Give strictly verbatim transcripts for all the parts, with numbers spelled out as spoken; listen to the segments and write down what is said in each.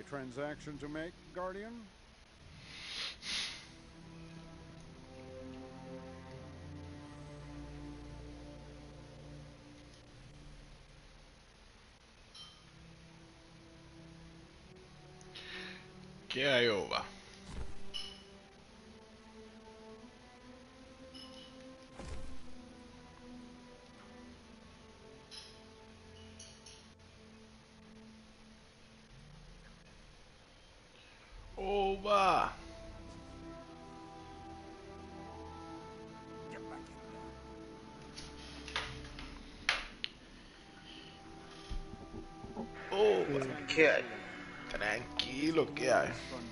transaction to make, Guardian? ¿Qué hay, Ova? Ova. Ova. ¿Qué hay? Tranquilo, ¿qué hay?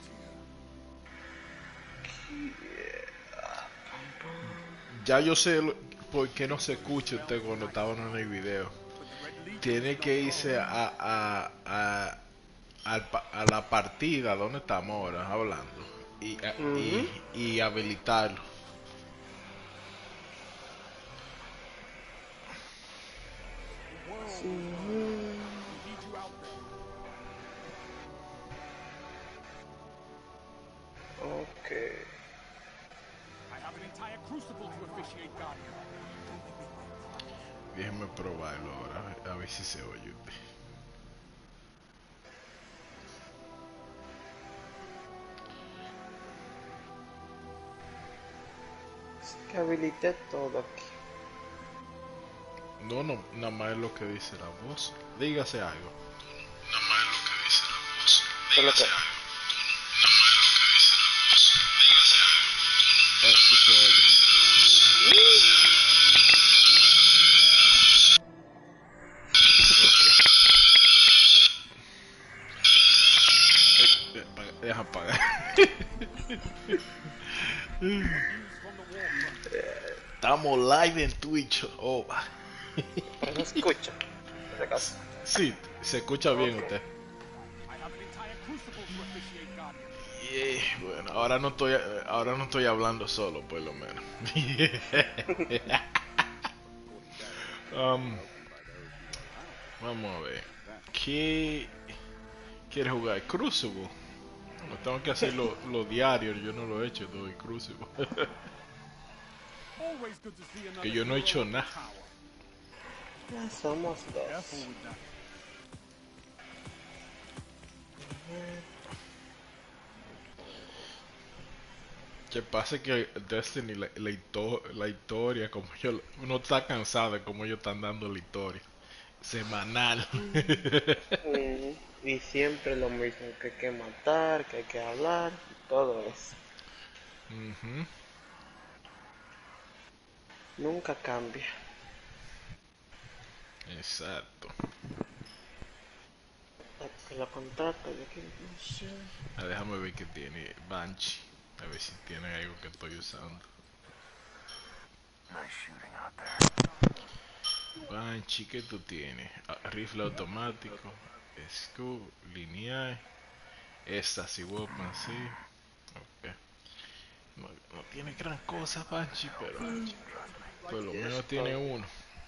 Ya yo sé lo- por qué no se escucha usted cuando estaban en el video. Tiene que irse a, a, a, al pa- a la partida donde estamos ahora hablando y, a- Ujú. y, y habilitarlo. Ujú. Ok. I have an entire crucible to officiate, Guardian. Déjeme probarlo ahora, a ver, a ver si se oye usted. Es que habilité todo aquí. No, no, nada más es lo que dice la voz. Dígase algo. ¿Qué es lo que? Eh, sí se oye. Ok. Eh, eh, paga- deja apagar. Estamos live en Twitch. Oh, va. ¿Me escucha? Por si acaso. Sí, se escucha bien Ok. usted. I have an entire crucible to officiate, Guardian. Yeah, bueno, ahora no estoy, eh, ahora no estoy hablando solo, por lo menos. Um, vamos a ver. ¿Qué quieres jugar? Crucible. No tengo que hacer lo, lo diario, yo no lo he hecho todo el Crucible. Always good to see another Que yo no he hero hecho of the nada. tower. Ya somos Careful dos. with that. Que pasa que Destiny, la, la, hito- la historia, como yo, uno está cansado de cómo ellos están dando la historia. Semanal. Mm, Y siempre lo mismo, que hay que matar, que hay que hablar, todo eso. Ujú, Nunca cambia. exacto. Que la contrata, yo que no sé. Ah, déjame ver qué tiene Banshee. A ver si tiene algo que estoy usando. Banshee, ¿qué tú tienes? Ah, rifle automático, scoop, lineal, estas y weapon, sí. Ok. No, no tiene gran cosa Banshee, pero por lo Ya menos tiene estoy. uno.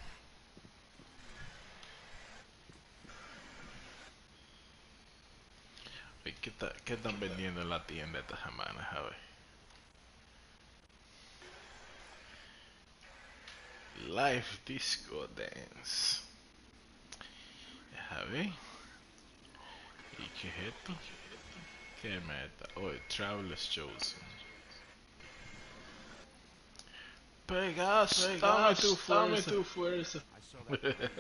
Ay, ¿Qué, ta- qué están vendiendo en la tienda esta semana? A ver. Live Disco Dance. A ver. ¿Y qué es esto? ¿Qué meta? Oh, Traveler's Chosen. Pegas, dame tu Pegas, dame fuerza. tu fuerza. I saw that.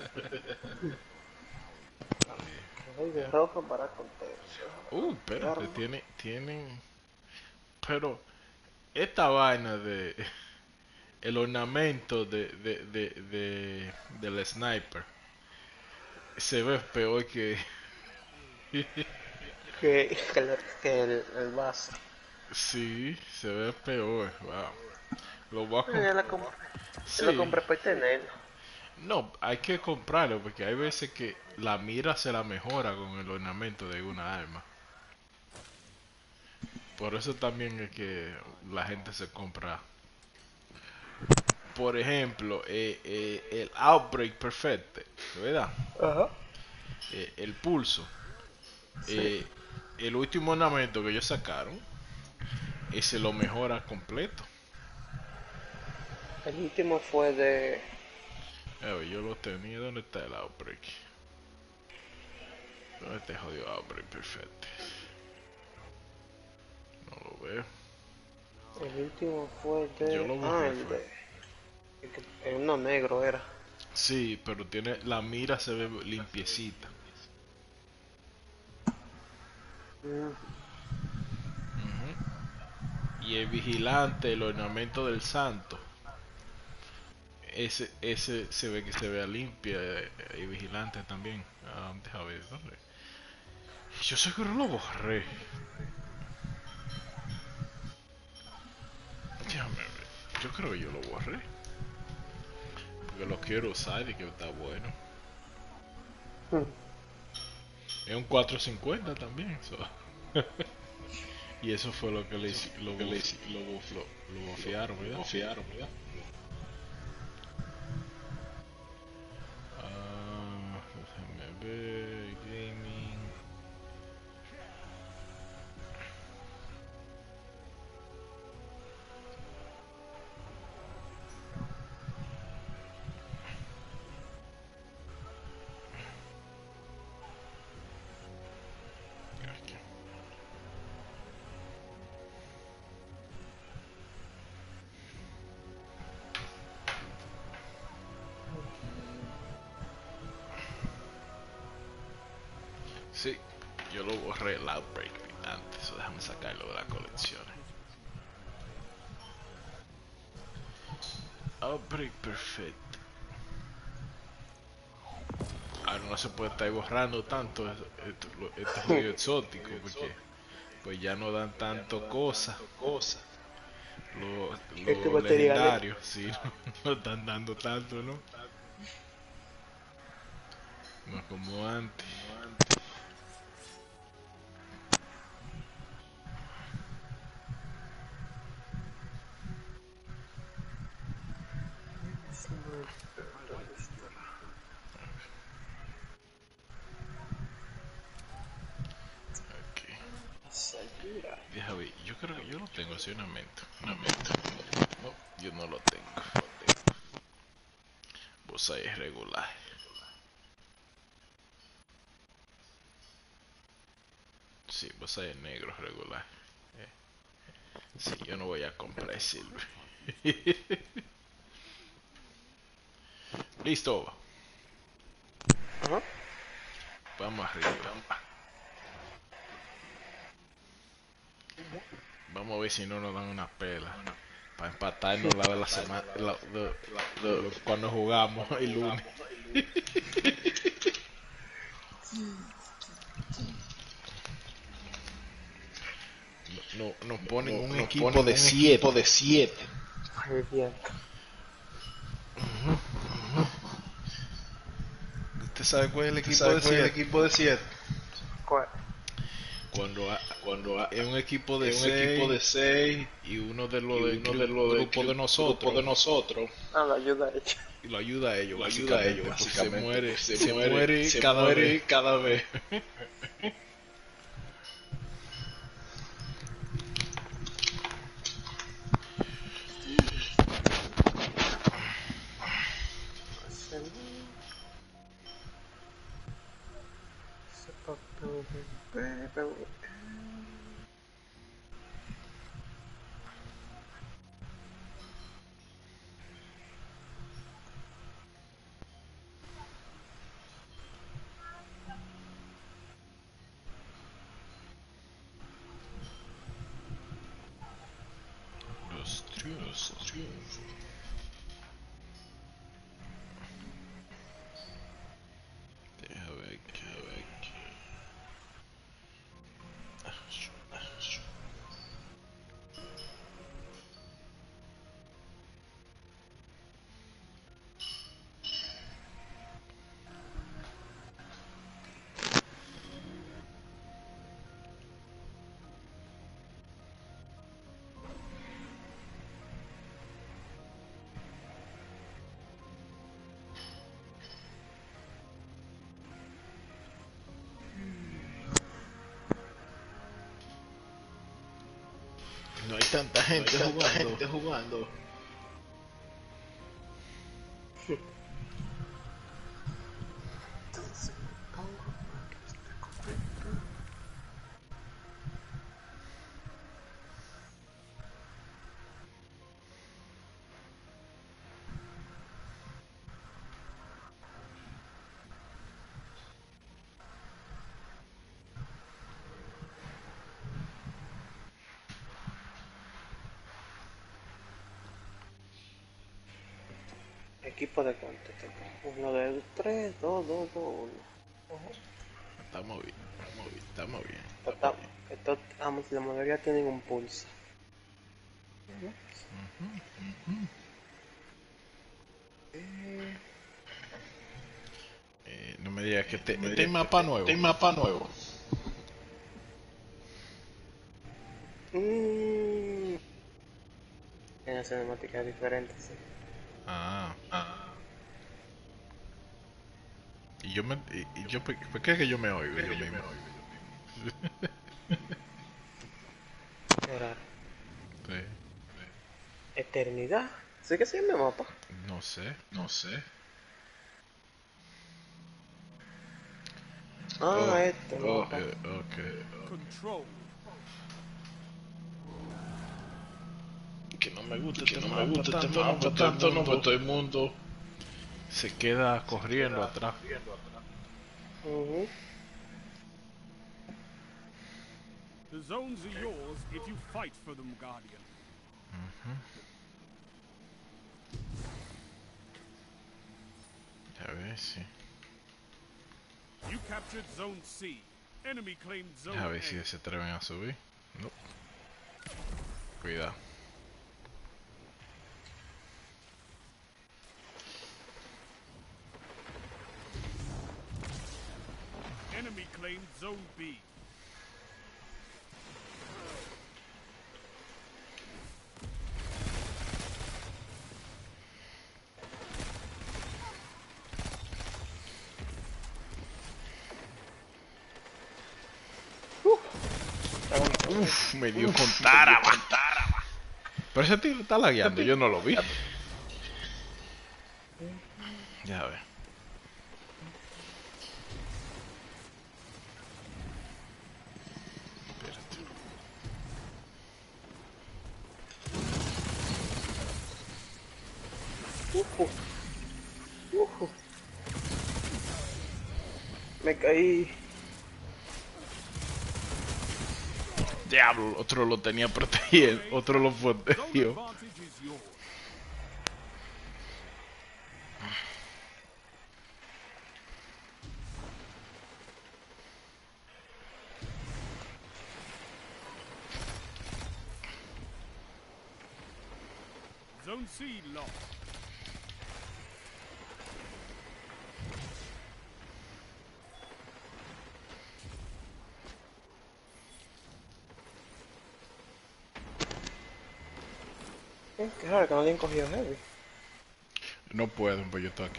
Soy de ropa para contexto. Uh, ¿Qué espérate, arma? tiene, tienen... Pero esta vaina de... El ornamento de, de, de, de, del sniper se ve peor que... Que, que, el, que el, el vaso. Sí, se ve peor. Wow. Lo voy a Eh, Yo comprar. lo, comp yo lo Sí. compré para tenerlo. No, hay que comprarlo porque hay veces que la mira se la mejora con el ornamento de una arma. Por eso también es que la gente se compra. Por ejemplo, eh, eh, el Outbreak Perfect, ¿verdad? Ajá. Eh, el pulso. Sí. Eh, el último ornamento que ellos sacaron, ese lo mejora completo. El último fue de... A ver, yo lo tenía. ¿Dónde está el Outbreak? ¿Dónde está el jodido Outbreak? Perfecto. No lo veo. El último fue de... Yo lo ah, borré, el fue. de... el que- el uno negro era. Sí, pero tiene la mira se ve limpiecita. Mm, Ujú. Y el vigilante, el ornamento del santo, ese ese se ve que se vea limpia. eh, Y vigilante también. Ah, deja ver, ¿dónde? Yo seguro lo borré. Déjame ver. Yo creo que yo lo borré. Porque lo quiero usar y que está bueno. mm. Es un cuatrocientos cincuenta también. So. Y eso fue lo que le hici- lo, que le buf- hici- lo, buf- lo, lo bofearon, ¿verdad? lo fiaron, ¿verdad? Ah, déjame ver. Gaming. Aquí. Sí, yo lo borré el Outbreak antes. So déjame sacarlo de la colección. Outbreak perfecto. Ahora no se puede estar borrando tanto es- esto, lo- este juego exótico porque pues ya no dan tanto cosas. Cosa. Los Este lo material, ¿eh? legendarios, sí, no, no están dando tanto, ¿no? No como antes. Ok. Segura. Deja ver, yo creo que yo lo tengo así una mente. Una mente. No, yo no lo tengo. Vos ahí es regular. Sí, vos ahí es negro regular. Eh, Sí, yo no voy a comprar el silver. Listo. Ajá. Vamos arriba. Vamos a ver si no nos dan una pela. Para empatarnos la de la semana. la- de- de- cuando jugamos el lunes. No, nos ponen un Nos equipo ponen de un siete. equipo de siete. Ay, bien. ¿Usted sabe cuál es el ¿Usted equipo sabe de cuál es el siete? equipo de siete? ¿Cuál? Cuando ha- Cuando ha- es un equipo de es un equipo de seis seis y uno de y los del uno cru- de los del grupo de cru- nosotros grupo de nosotros Ah, la ayuda hecha. y lo ayuda a ellos lo ayuda a básicamente, ellos porque básicamente. se muere, porque se, se, muere, muere se cada muere vez. cada vez. Ese papel de Pedro. Los triunfos. Deja ver aquí, a ver aquí. tanta gente Hay tanta jugando. gente jugando. Equipo de cuánto. Uno de tres, dos, dos, dos, uno. Estamos bien, estamos bien, estamos bien. Total, estos, ambos, la mayoría tienen un pulso. Eh, no me digas que este, este es mapa nuevo. Este mapa nuevo. Mm. Tiene cinemáticas diferentes, sí. Ah, ah. Y yo me. Y, y yo, ¿por qué es que yo me oigo yo mismo? Qué raro. Sí, Eternidad. ¿Sí que se llama mapa? no sé. No sé. Ah, Oh, este oh, mapa. eh, ok. Control. Que no me gusta Que este no me mapa gusta este tanto, no, mapa pues todo el tanto, no, pues mundo todo el mundo. se queda corriendo atrás. Ujú. The zones are yours if you fight for them, Guardian. A ver si. You captured Zone C. Enemy claimed Zone A ver si A. se atreven a subir. No. Cuidado. Enemy claimed Zone B. Uf, me dio con Taraba. Pero ese tiro está lagueando, yo no lo vi. Ya ve. Espérate. Ujú. Ujú. Me caí. Diablo, otro lo tenía protegido, otro lo Zone protegió. advantage is yours. Zone C lost. Eh, qué raro que no le han cogido heavy. No puedo, pues yo estoy aquí.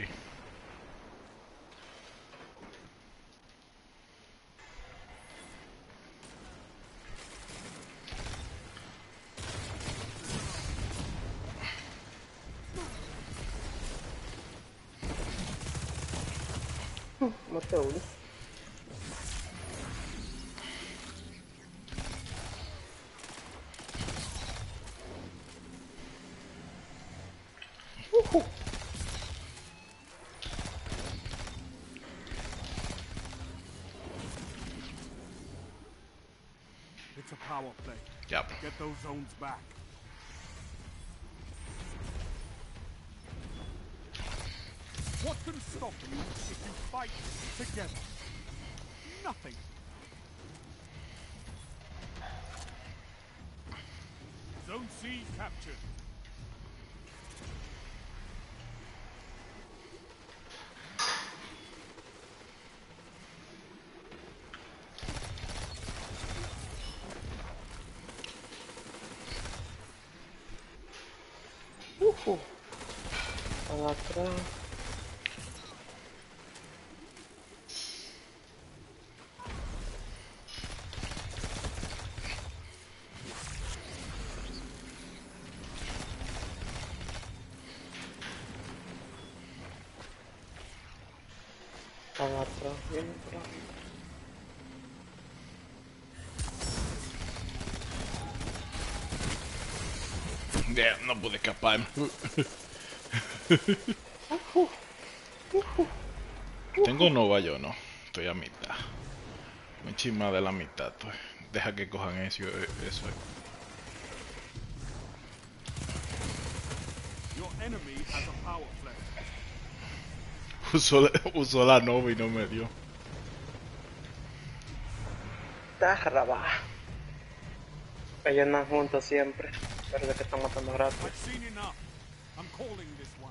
Maté a uno. Ujú. It's a power play. Ya. Get those zones back. What can stop you if you fight together? Nothing. Zone C captured. Ujú. Para atrás. Están atrás, vienen por ahí. Yeah, no pude escapar. Tengo Nova yo, no. Estoy a mitad. Me chisma de la mitad. Pues. Deja que cojan eso. eso. Your enemy has a power flare. Usó, usó la Nova y no me dio. Está rabá. Ellos andan juntos siempre. Parece que están matando rápido. I've seen enough. I'm calling this one.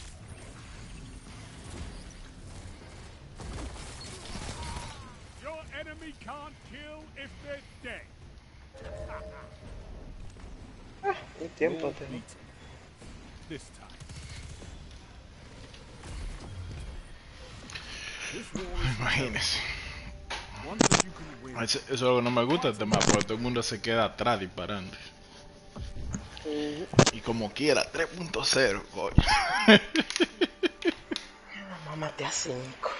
Your enemy can't kill if they're dead. Un tiempo More te... beaten. This time. This war is Imagínese. one that you can win. Eso, eso es lo que no me gusta este mapa, porque todo el mundo se queda atrás disparando. Mm, Y como quiera, tres punto cero, coño. mamá maté a cinco.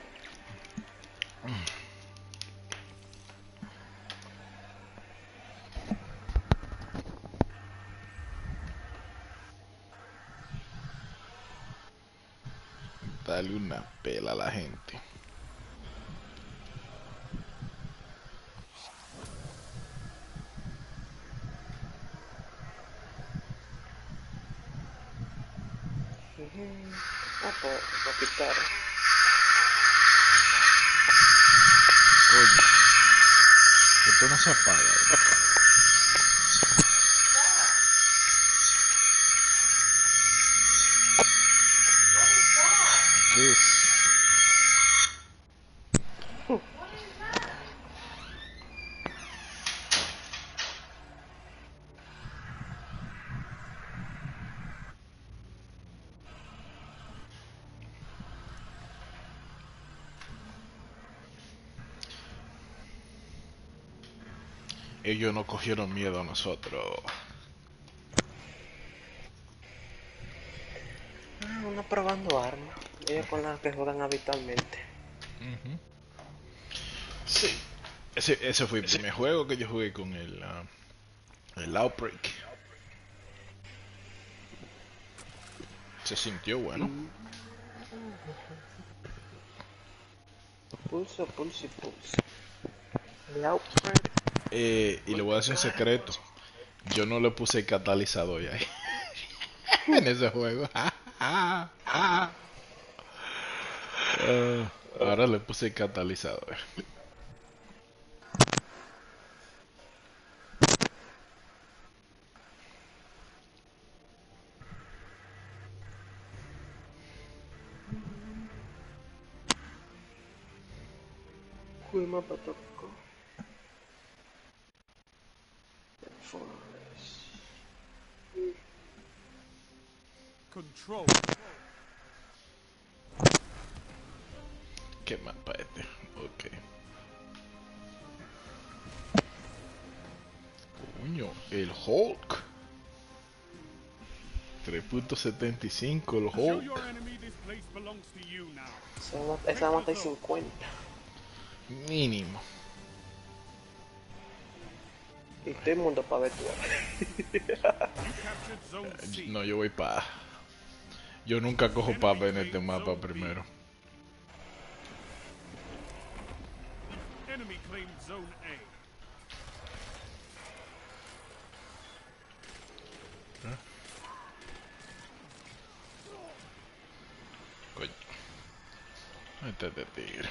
Dale una pela a la gente. Ah, pues lo quitaron. Coño. Que esto no se apaga. ¿eh? This. Ellos no cogieron miedo a nosotros. Ah, uno probando armas. Ellos con las que juegan habitualmente. Uh-huh. Sí. Ese, ese fue el primer juego que yo jugué con el, uh, el Outbreak. Se sintió bueno. Pulso, pulso y pulso. El outbreak. Eh, y le voy a decir un secreto. Yo no le puse el catalizador ahí. En ese juego. Ah, ahora le puse el catalizador. Uy, mapa tocó. Control. ¿Qué mapa este? Ok. Coño, el Hulk. tres punto setenta y cinco el Show Hulk. your enemy this place belongs to you now. Esa- Esa mata hay cincuenta. Mínimo. Y todo el mundo para ver tú. You captured zone C. No, yo voy para. Yo nunca cojo papa en este mapa primero. Enemy claimed zone A. Coño. Este es de tigre.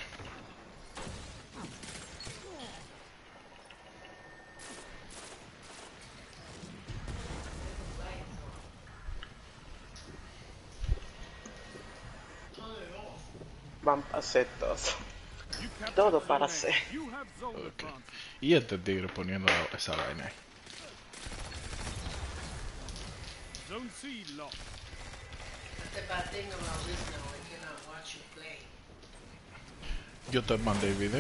Van a hacer todo. You captured Todo zone para A. hacer. You have zone Ok. advantage. Y este tigre poniendo esa vaina ahí. Zone C lost. That's the bad thing about this now, I cannot watch you play. Yo te mandé el video.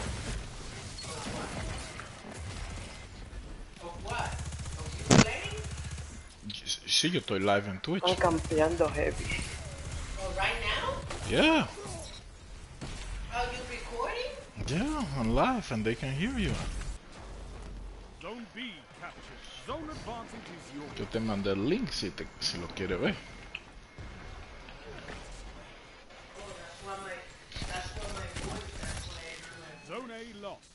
Of what? Of you playing? Sí, yo estoy live en Twitch. Están campeando heavy. Oh, right now? Yeah. Yeah, on live and they can hear you. Zone B captured. Zone advantage is yours. Yo te mandé el link si, te, si lo quieres ver. Oh, that's why my, that's why my voice, that's why I heard my Zone A lost.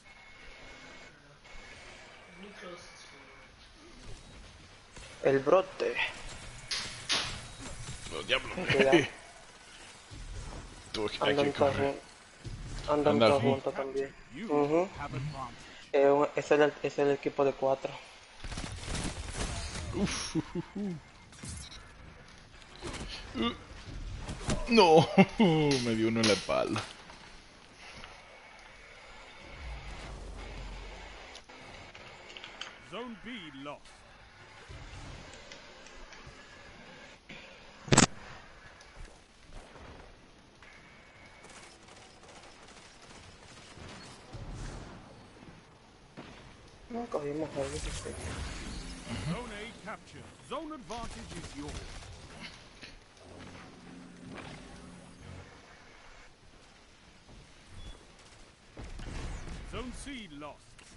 Let me close this one. El brote. Los diablos. Cuidado. Tuve que, hay Andan que todos correr. jun- andan Andan todos juntos. juntos también. You Ujú. have advantage. Eh, un- ese es el, ese es el equipo de cuatro. Uf, uh, uh, uh. Uh, no, me dio uno en la espalda. Zone B lost. No cogimos algo. Sí. Zone A captured. Zone advantage is yours. Zone C lost.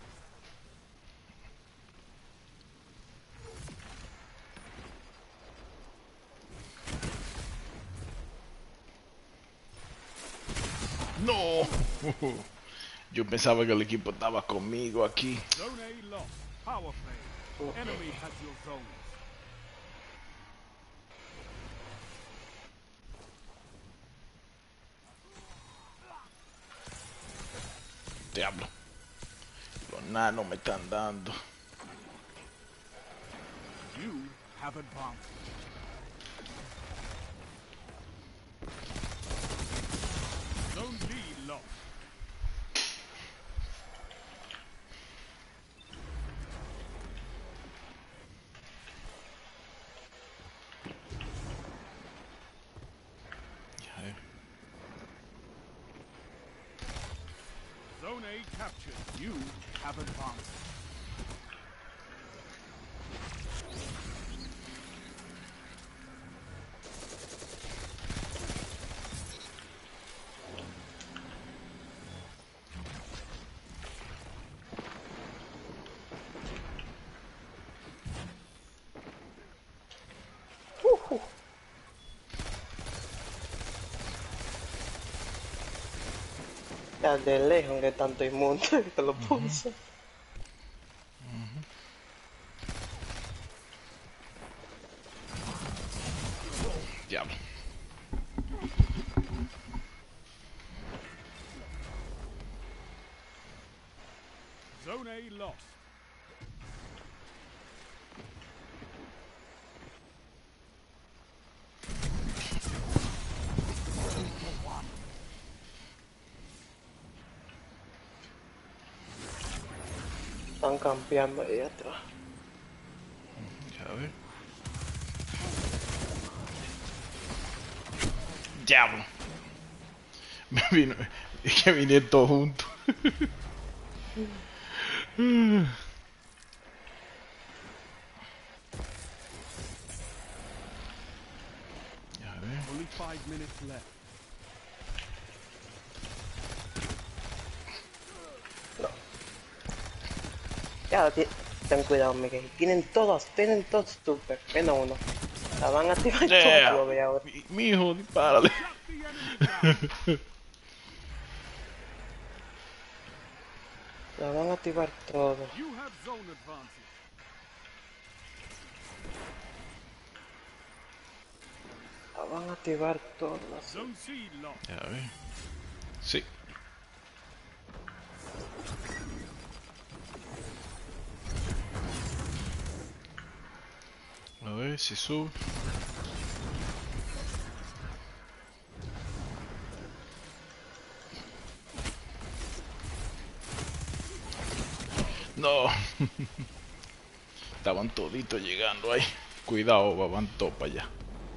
No. Yo pensaba que el equipo estaba conmigo aquí. Zone A lost. Power play. Enemy has your zones. Diablo. Los nanos me están dando. You have advantage. Zone B lost. Ya, eh. Zone A captured. You have advantage. Ya de lejos de tanto inmundo que te lo puse. Diablo. Zone A lost. Están campeando ahí atrás. Ya ver. Diablo. Me vino. Es que vinieron todos juntos. Ya ver. Only five minutes left. Ya, ti- ten cuidado, Miguel. Tienen todos, tienen todos super. Menos uno. La van a activar Yeah. todo, lo ve ahora. Mi, mi hijo, dispárale. Shut the enemy down. La van a activar todo. You have zone advantage. La van a activar todo. así. Zone C lost. Ya ver. Sí. A ver si sube. No. Estaban toditos llegando ahí. Cuidado, van todos para allá.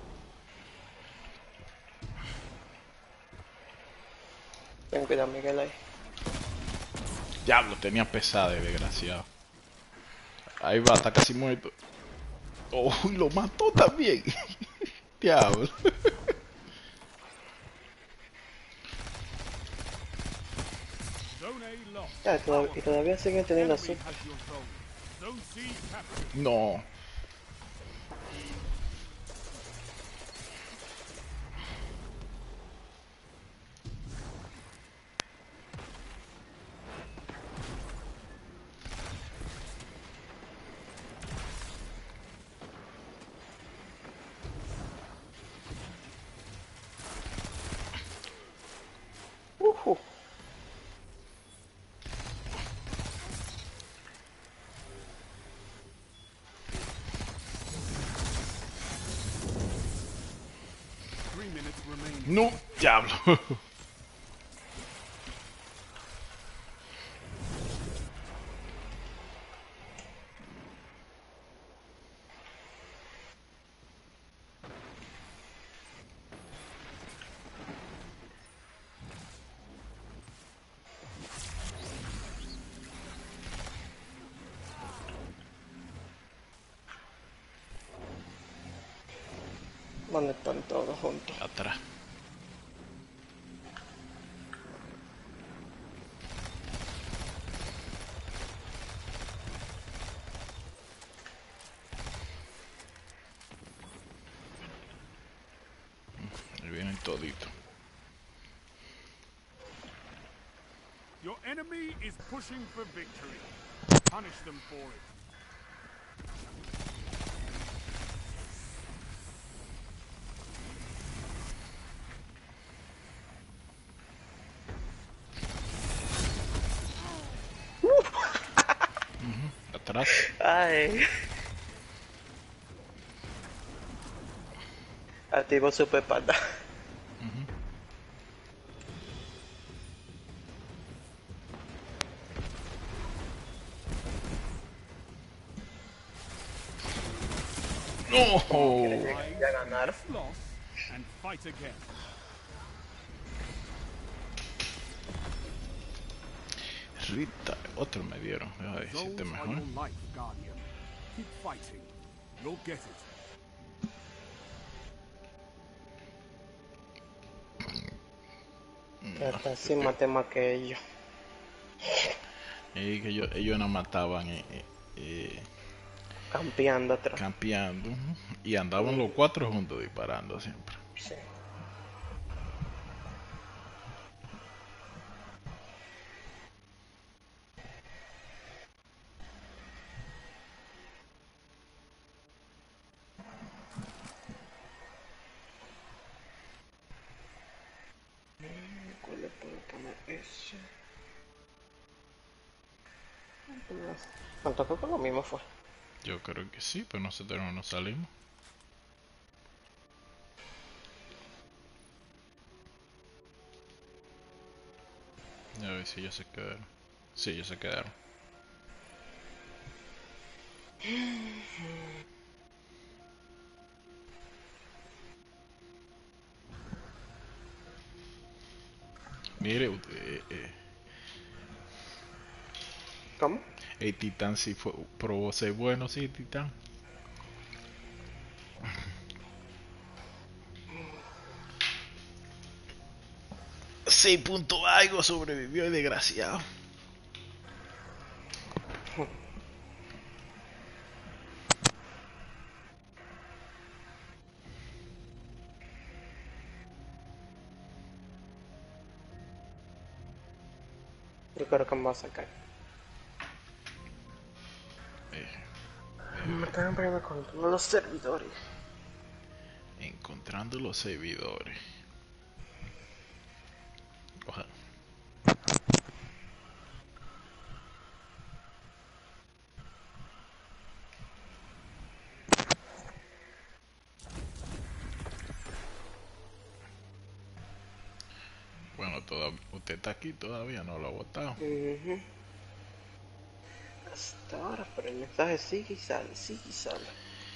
Ten cuidado, Miguel, ahí. Diablo, tenía pesada, desgraciado. Ahí va, está casi muerto. Oh, lo mató también. Diablo. Zone lost. Ya, todav- y todavía siguen teniendo Enemy azúcar. has your zone. Zone C captured. No. Ujú. Three minutes remaining. No, diablo. ¿Dónde están todos juntos? Atrás. Ahí vienen toditos. Your enemy is pushing for victory. Punish them for it. Atrás. Ay. Activo super panda. No. Ya ganaron. This loss and fight again. Rita, otro me dieron. Deja de Those decirte are mejor. your life, Guardian. Keep fighting. You'll get it. Hasta así maté más que ellos. Y que ellos, ellos nos mataban eh, eh, eh, Campeando atrás. campeando. Ujú. Y andaban los cuatro juntos disparando siempre. Sí. ¿Cuál le puedo poner ese? ¿Cuánto creo que lo mismo fue? Yo creo que sí, pero nosotros no nos salimos. A ver si ellos se quedaron. Sí, ellos se quedaron. Mire, usted, eh, ¿Cómo? el Titán sí fue, probó ser bueno, sí, Titán. Seis puntos algo sobrevivió el desgraciado. Yo creo que me va a sacar. Eh, Me tengo que poner con todos los servidores. encontrando los servidores. Ojalá. Bueno, toda, usted está aquí todavía, no lo ha votado. Ujú. Hasta ahora, pero el mensaje sigue y sale, sigue y sale.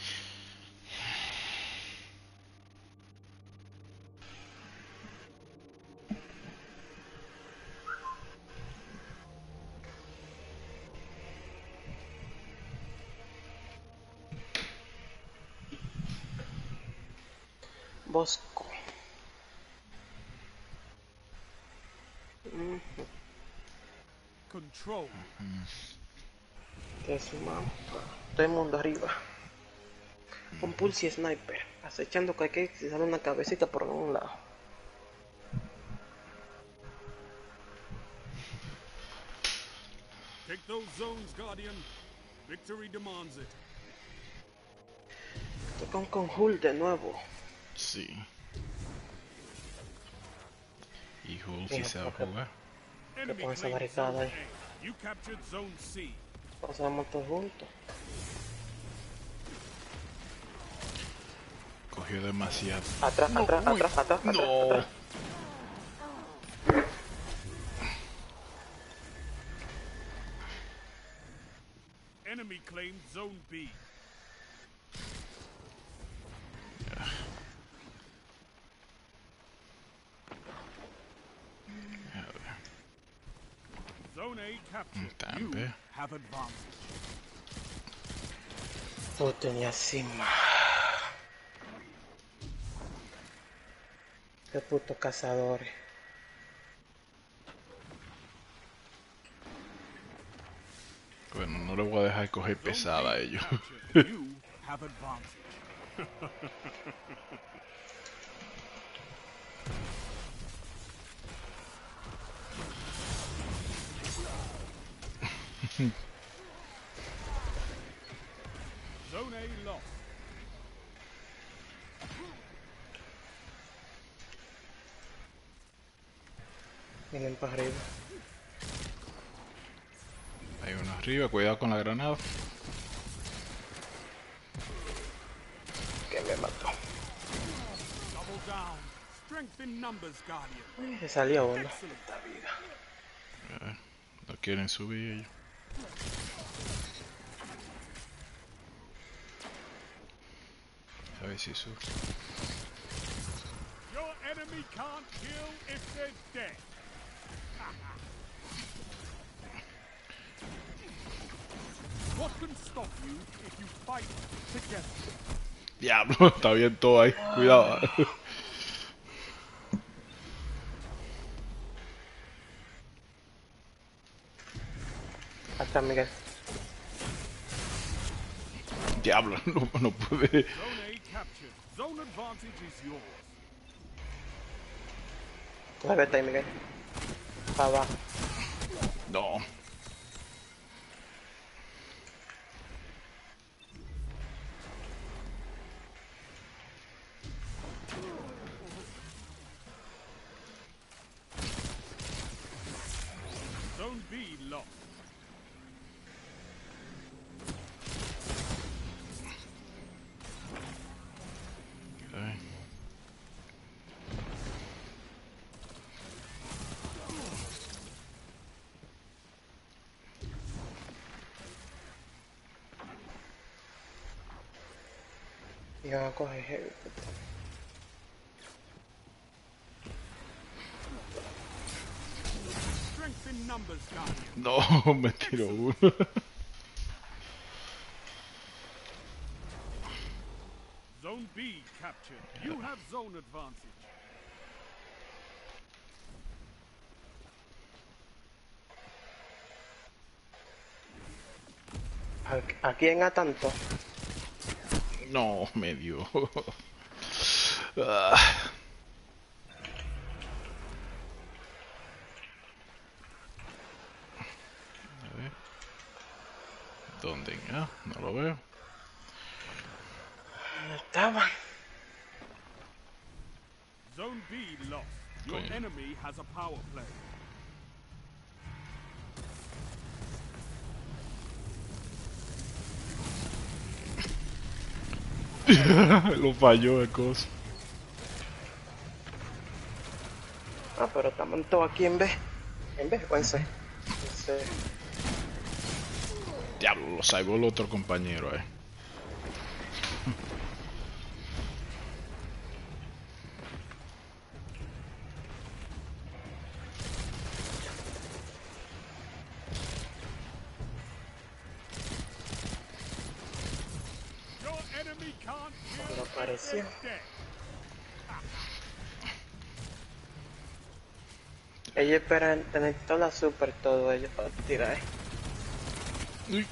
Bosco. Ujú. control. Que su mamá. Todo el mundo arriba. Un pulse y sniper. Acechando que hay que se sale una cabecita por un lado. Take those zones, Guardian. Victory demands it. Toca un conjul de nuevo. Sí. Y Hulk sí Mira, se va a porque- jugar. Enemy pon esa claimed barricada zone ahí. A. You captured zone C. Pasamos todos juntos. Cogió demasiado. Atrás, atrás, uy, atrás, atrás, atrás, no. atrás. Enemy claimed zone B. Zone A captured. Damn, You man. have advanced. Todo tenía encima. Qué putos cazadores. Bueno, no le voy a dejar coger Zone pesada a A ellos. captured. You have advanced. Zone A lost. Vienen para arriba. Hay uno arriba, cuidado con la granada. Que me mató. Double down. Strength in numbers, Guardian. Me salió uno. Excellent. No quieren subir ellos. A ver si sube. Your enemy can't kill if they're dead. What can stop you if you fight together? Diablo, está bien todo ahí. Cuidado. Atrás, Miguel. Diablo, no, no pude. Zone A captured. Zone advantage is yours. Muévete ahí, Miguel. Para abajo. No. Zone B lost. Okay. Y van a coger heavy. Strength in numbers, Guardian. No, me tiró uno. Zone B captured. You have zone advantage. ¿A, a quién a tanto? No, me dio. Ah. A ver. ¿Dónde? Ah, no lo veo. ¿Dónde estaban? Zone B lost. Your Coño. enemy has a power play. Lo falló el coso. Ah, pero estamos todos aquí en B. En B o en C. En C. Diablo, lo salvó el otro compañero, eh. Your enemy can't kill Pero if apareció. they're dead. Ellos esperan tener toda la super todo ellos para tirar. Uy.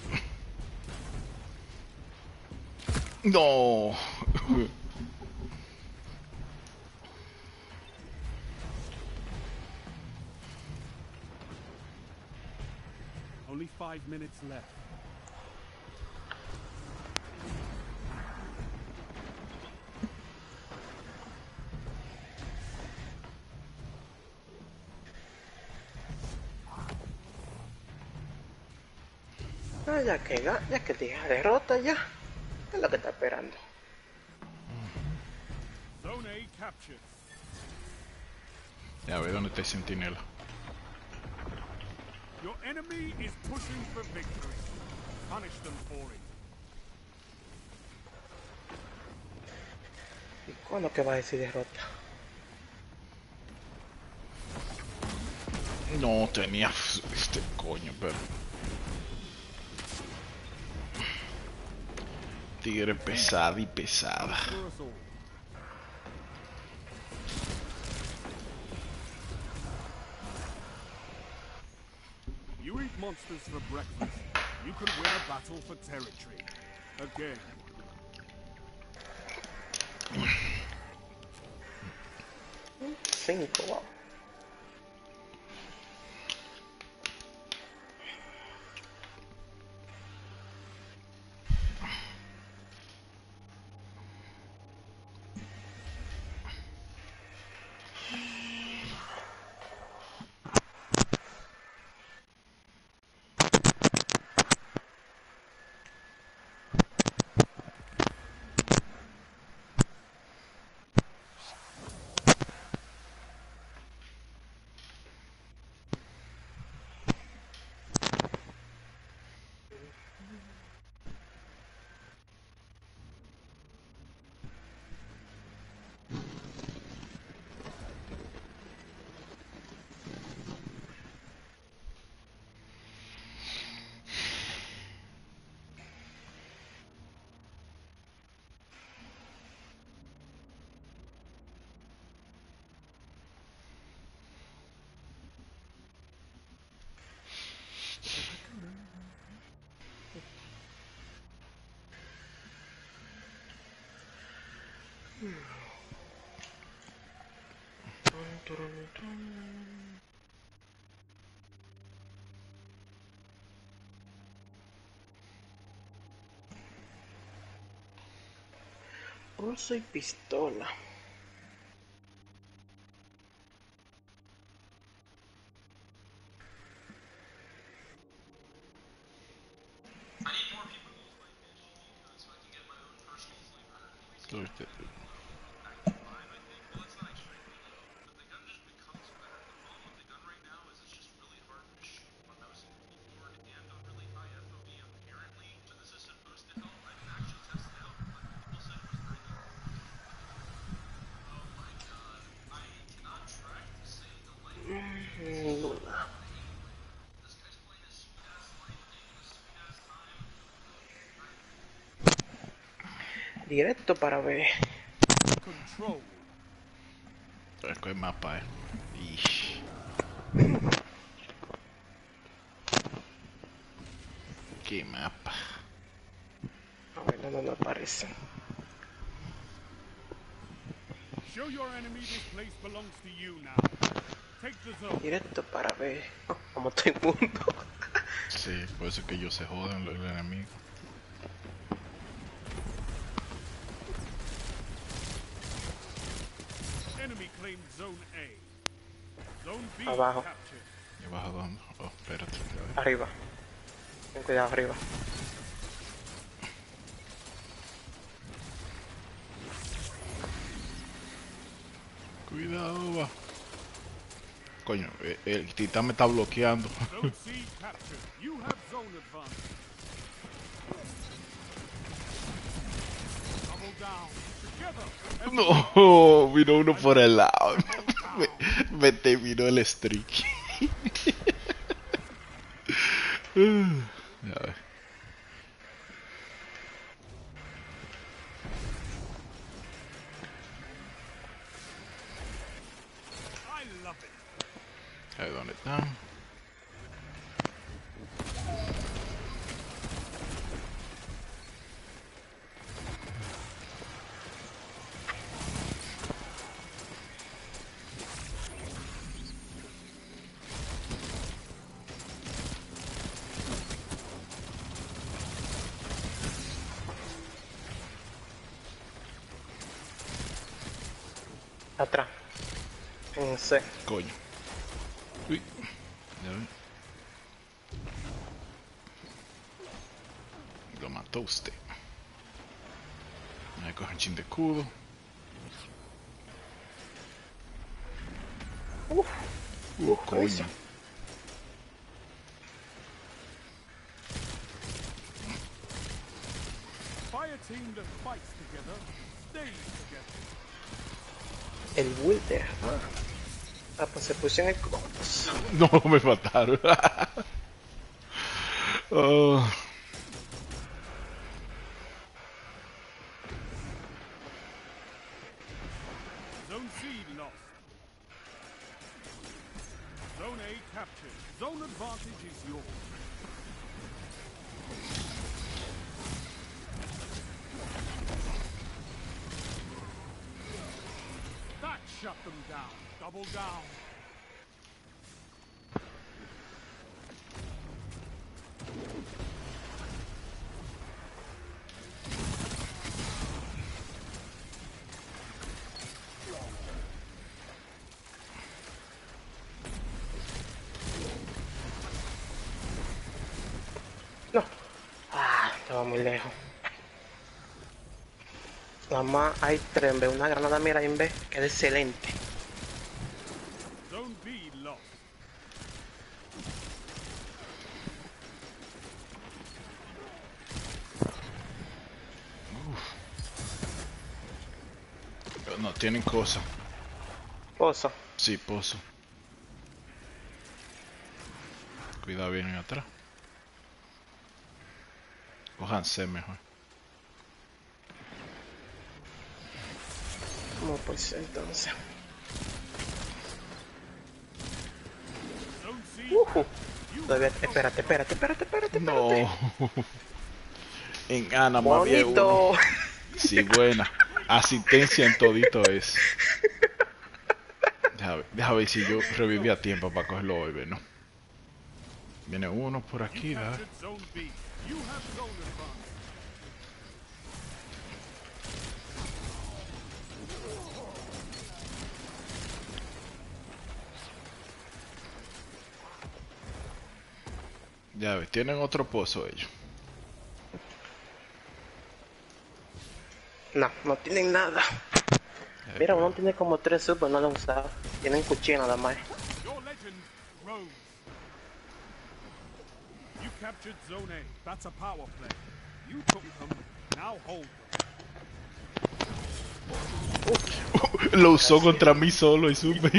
No. Only five minutes left. No, ya que ga- ya que diga derrota ya. ¿Qué es lo que está esperando? Zone A captured. Ya ve dónde está el centinela. Your enemy is pushing for victory. Punish them for it. ¿Y cuándo que va a decir derrota? No tenía este coño, pero. Tigre pesada y pesada. For us all. You eat monsters for breakfast. You can win a battle for territory. Again. Cinco, wow. Pulso y pistola. Mm, Luna. Directo para ver. Control. Con el mapa, eh. Ish. Qué mapa. A ver dónde me aparece. Show your enemy this place belongs to you now. Take the zone. Directo para ver. Oh, como todo el mundo. Sí, por eso que ellos se jodan los enemigos. Enemy claimed zone A. Zone B Abajo. captured. ¿Y abajo dónde? Oh, espérate. a ver. Arriba. Ten cuidado arriba. Cuidado, va. Coño, eh, el titán me está bloqueando. Zone C captured. You have zone advantage. Double down. Together. No, vino uno por el lado. Me, me terminó el streak. A ver. I love it. A ver dónde están. Atrás. En C. Coño. Uy. Ya ven. Lo mató usted. Me coge un chin de escudo. Uf. Uh, coño. Fire team that fights together stays together. El Wilder. Ah, ah pues se pusieron el compas. No, me mataron. Oh. Zone C lost. Zone A captured. Zone advantage is yours. That shut them down. Double down. No. Ah, estaba muy lejos. Nada más hay tres en B. Una granada mira en B. Queda excelente. Zone B lost. No, tienen cosa. Cosa. Sí, pozo. Cuidado, vienen atrás. Cójanse mejor. Vamos pues entonces. Zone C. Ujú. Todavía, espérate, espérate, espérate, espérate. No. En Ana más había uno. Bonito. Sí, buena. Asistencia en todito es. Deja ver, deja ver si yo reviví a tiempo para cogerlo hoy, ¿ve? ¿No? Viene uno por aquí, You ¿verdad? captured Zone B. You have zone advantage. Ya ves, tienen otro pozo ellos. No, no tienen nada. Mira, uno tiene como tres subs, pero no lo han usado. Tienen cuchillo nada más. Your legend grows. You captured Zone A. That's a power play. You took them. Now hold them. Lo usó contra mí solo y supe.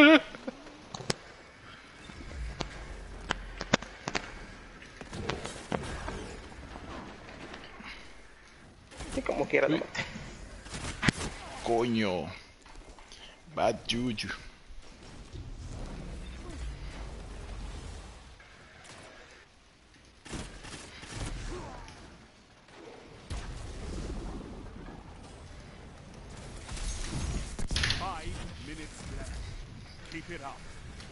Y como quiera lo maté. Coño. Bad Juju. Five minutes left. Keep it up.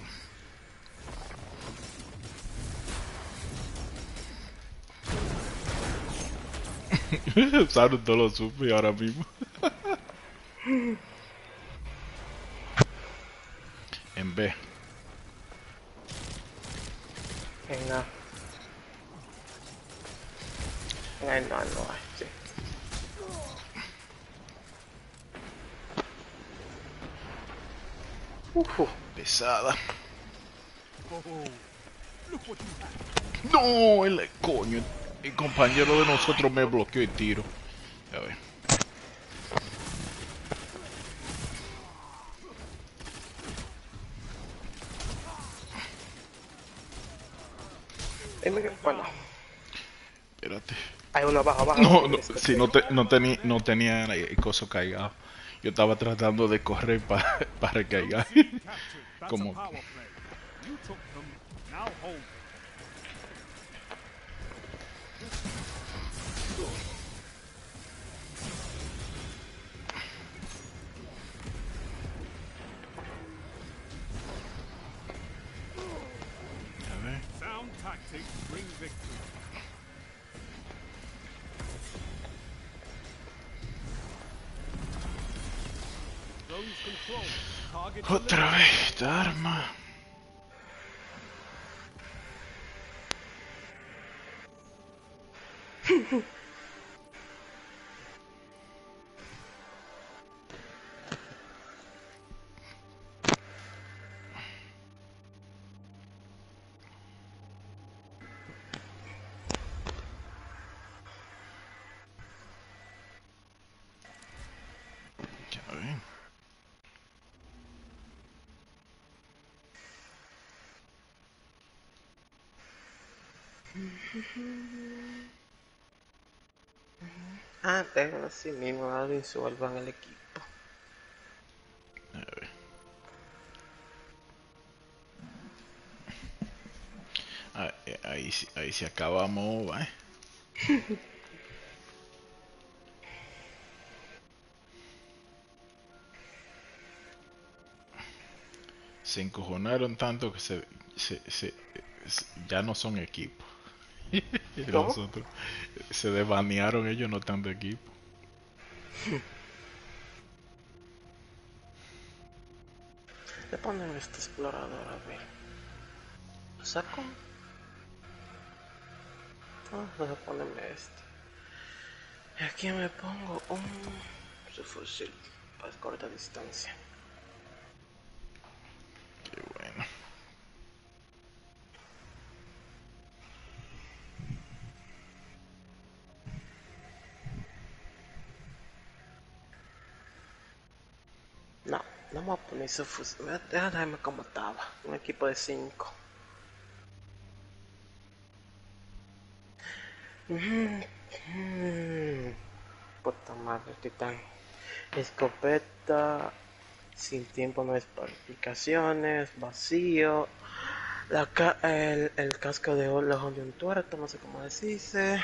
Usaron todos los supe ahora mismo. En B. Venga. Venga, no, no hay, sí. Uf, Pesada. Oh, look what you have. No, el coño. El compañero de nosotros me bloqueó el tiro. A ver. dime que, bueno, Espérate. hay uno abajo, abajo. No, no, sí, no, te, no, tení, no tenía el coso caigado. Yo estaba tratando de correr para para caiga. Captured. That's Como- a power play. You took them, now hold them. A ver. Sound tactics bring victory. Zones control. Target Otra vez esta arma. Ya ven. Ah, tengo así mismo a disuelva en el equipo. A ver. Ah, eh, ahí, sí- ahí se acabamos, ¿eh? Se encojonaron tanto que se, se, se- se- ya no son equipo. ¿Cómo? Nosotros se desbanearon, ellos no están de equipo. Le ponen este explorador a ver. ¿Lo saco? Ah, no se ponerme este. Y aquí me pongo un fusil para corta distancia. Qué bueno. No, no me voy a poner ese fusil. Déjame como estaba. Un equipo de cinco. Puta madre, titán. Escopeta. Sin tiempo no hay explicaciones. Vacío. La ca el, el casco de ojo de un tuerto, no sé cómo decirse.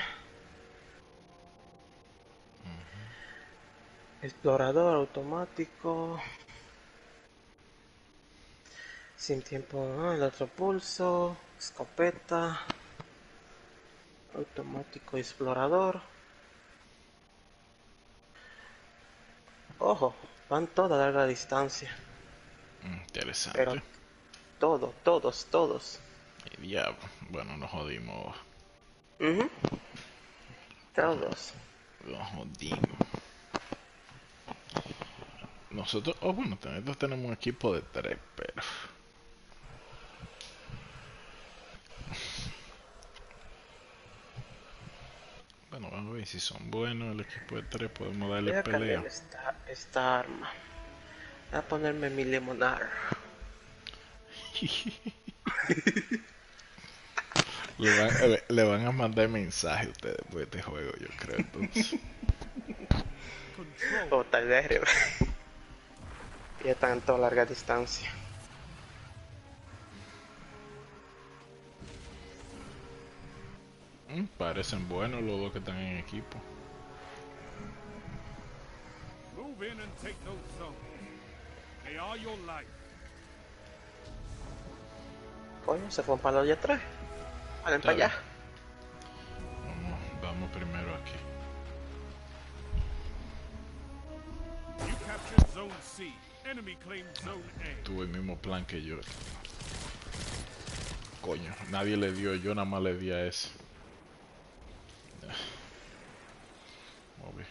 Explorador automático. Sin tiempo, ¿no? El otro pulso. Escopeta. Automático explorador. Ojo, van toda a larga distancia. Interesante. Pero todo, todos, todos. Y diablo. Bueno, nos jodimos. Ujú. Todos. Nos jodimos. Nosotros, oh bueno, nosotros tenemos un equipo de tres, pero bueno, vamos a ver si son buenos el equipo de tres, podemos darle Voy a pelea. cambiar esta, esta arma. Voy a ponerme mi limonar. Le van, le, le van a mandar mensaje a ustedes después de este juego, yo creo, entonces. Control. O tal vez. Ya están a toda larga distancia. Mm, parecen buenos los dos que están en equipo. Move in and take those zones. They are your life. Coño, se fueron para los ya atrás. Valen Está para allá. Vamos, vamos primero aquí. You captured Zone C. Enemy claimed Zone A. Tuve el mismo plan que yo. Coño, nadie le dio, yo nada más le di a ese. Vamos a ver.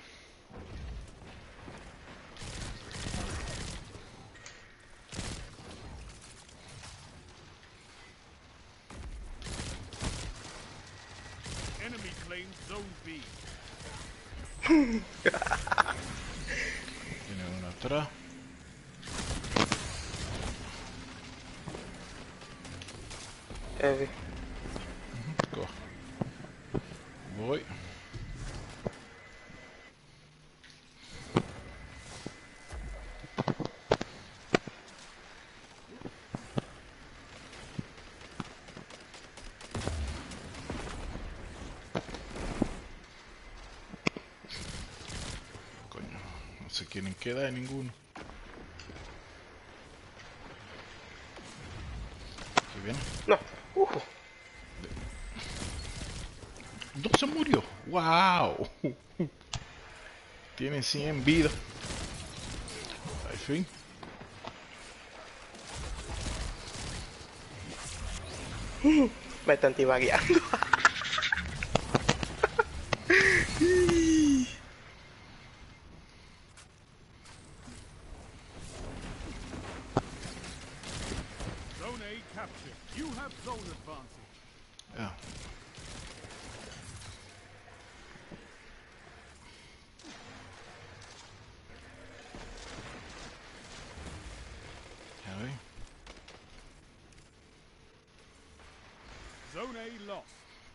Enemy claimed Zone B. Tiene uno atrás. Heavy. Cojo. Voy. se quieren quedar ninguno. Aquí viene. No. Uh, No se murió. ¡Wow! Tiene cien vidas. Al fin. me están antivagueando. Zone A captured. You have zone advantage. Ah. A ver. Zone A lost.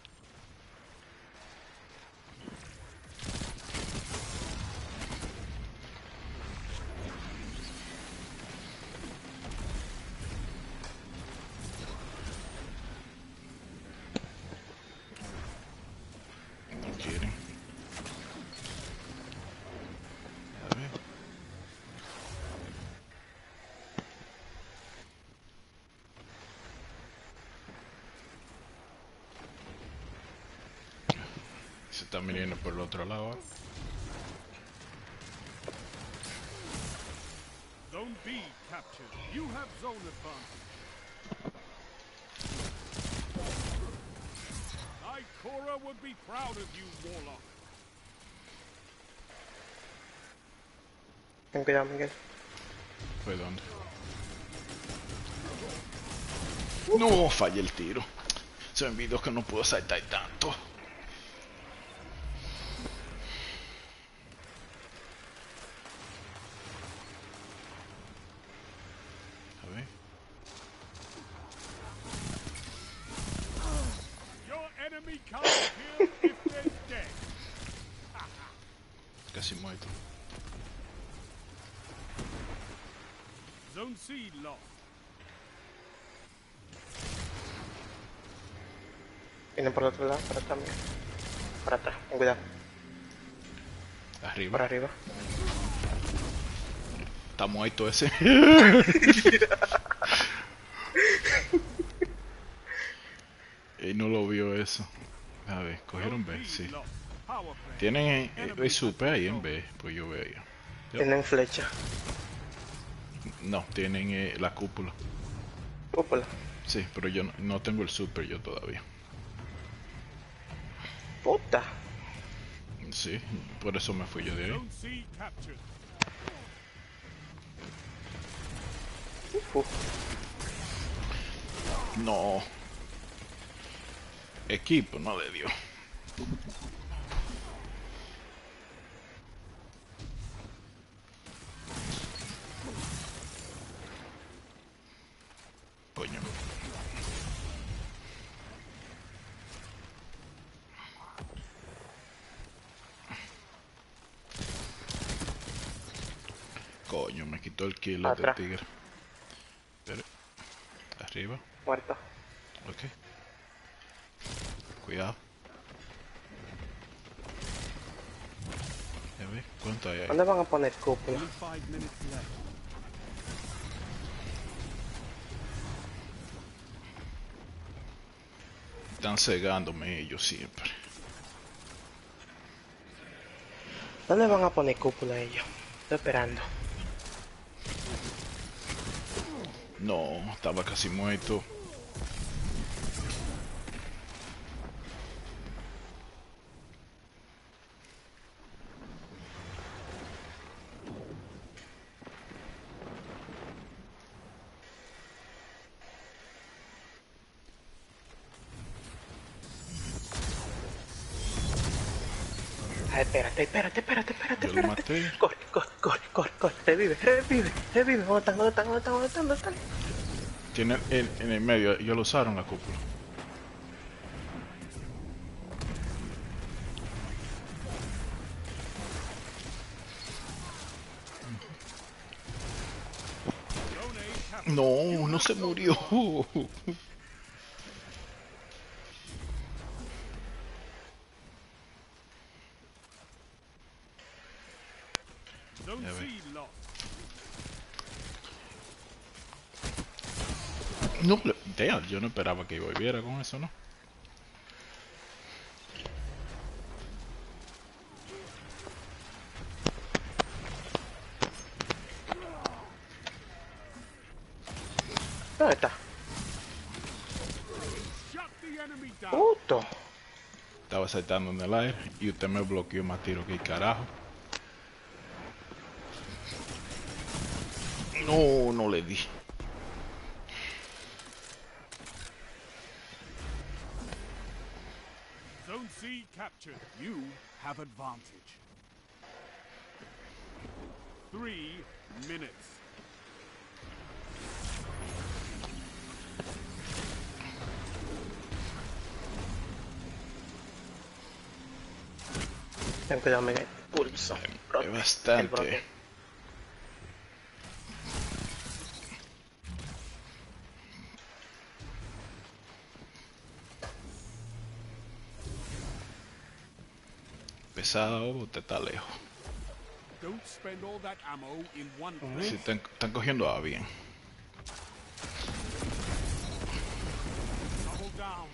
No quieren. A ver. Se están viniendo por el otro lado. ¿Eh? Zone B captured. You have zone advantage. Ikora would be proud of you, Warlock. Ten cuidado, Miguel. ¿Fue dónde? No, fallé el tiro. Se me olvidó que no puedo saltar tanto. A ver. Your enemy can't kill if they're dead. Casi muerto. Zone C lost. Vienen por el otro lado, para atrás, Miguel. Para atrás, ten cuidado. Arriba. Por arriba. Está muerto ese. Y no lo vio eso. A ver, cogieron B, sí. Lost. Power play. Tienen eh, el super ahí en B, pues yo veía. Tienen flecha. No, tienen eh, la cúpula. Cúpula. Sí, pero yo no, no tengo el super yo todavía. Puta. Sí, por eso me fui yo de ahí. Zone C captured. Uf. No. Equipo, no de Dios. Coño. Coño, me quitó el kill de Atrás. tigre. Pero, arriba, Muerto. ok. Cuidado. A ver, ¿cuánto hay ahí? ¿Dónde van a poner cúpula? Only five minutes left. Están cegándome ellos siempre. ¿Dónde van a poner cúpula ellos? Estoy esperando. No, estaba casi muerto. Ah, espérate, espérate, espérate, espérate, Yo lo espérate. maté. Corre, corre, corre, corre, corre. Revive, revive, revive. ¿Dónde están? ¿Dónde están? ¿Dónde están? ¿Dónde están? ¿Dónde están? Tiene en, en el medio, ellos lo usaron la cúpula. Zone A captured. No, no se murió. Zone Ya C No, le- damn, yo no esperaba que volviera con eso, ¿no? ¿Dónde está? Shut the enemy down. Puto. Estaba saltando en el aire y usted me bloqueó más tiro que el carajo. No, no le di. Zone C captured. You have advantage. Three minutes. Ten cuidado, Miguel. Pulso. Brote. Es El bastante. brote. Pesada o usted está lejos. Don't spend all that ammo in one Mhm. place. Si están, están cogiendo a bien. Double down.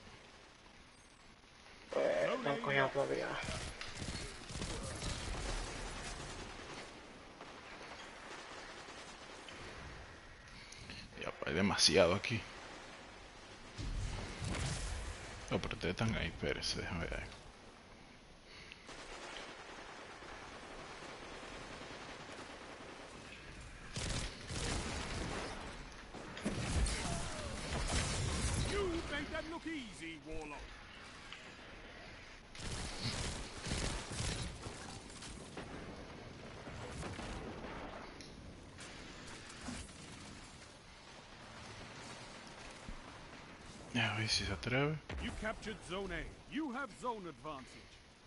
Pues, están cogiendo todavía. Ya, hay demasiado aquí. No, pero ustedes están ahí, espérense, déjame ver. You made that look easy, Warlock. A ver si se atreve. You captured Zone A. You have zone advantage.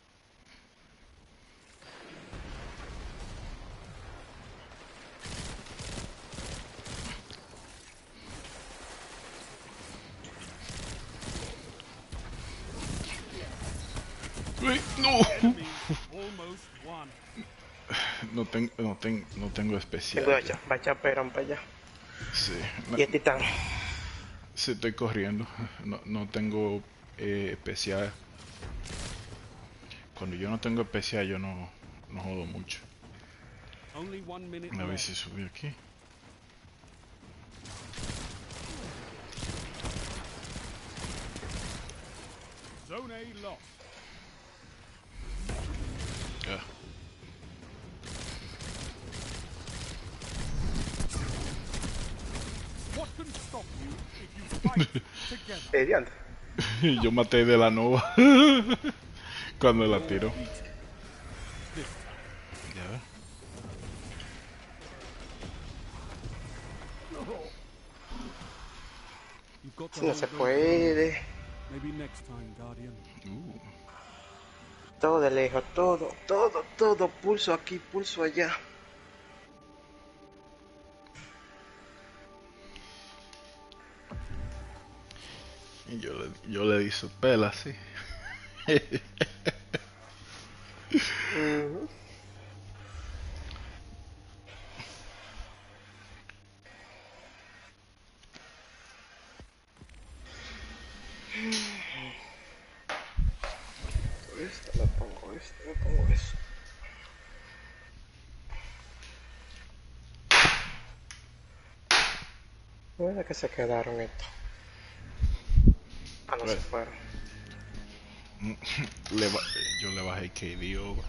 Uy, no. Enemy almost won. No, ten- no, ten- no tengo especial. Tengo allá. Vaya, pero para allá. Sí, no- Y el titán. sí, estoy corriendo. No, no tengo eh, especial. Cuando yo no tengo especial, yo no, no jodo mucho. Only one minute A ver left. si subí aquí. Zone A lost. Ya. What can stop you if you fight together? Eh, diante. Yo maté de la nova cuando la tiró. This Ya. You've got to No hold se those puede. ground. Maybe next time, Guardian. Uh, Todo de lejos. Todo, todo, todo. Pulso aquí, pulso allá. y yo le, yo le di su pela así. Mhm. Esto, me pongo esto, me pongo eso. ¿Dónde que se quedaron estos? Ah, no se Bueno. fueron. Le ba- yo le bajé K D over.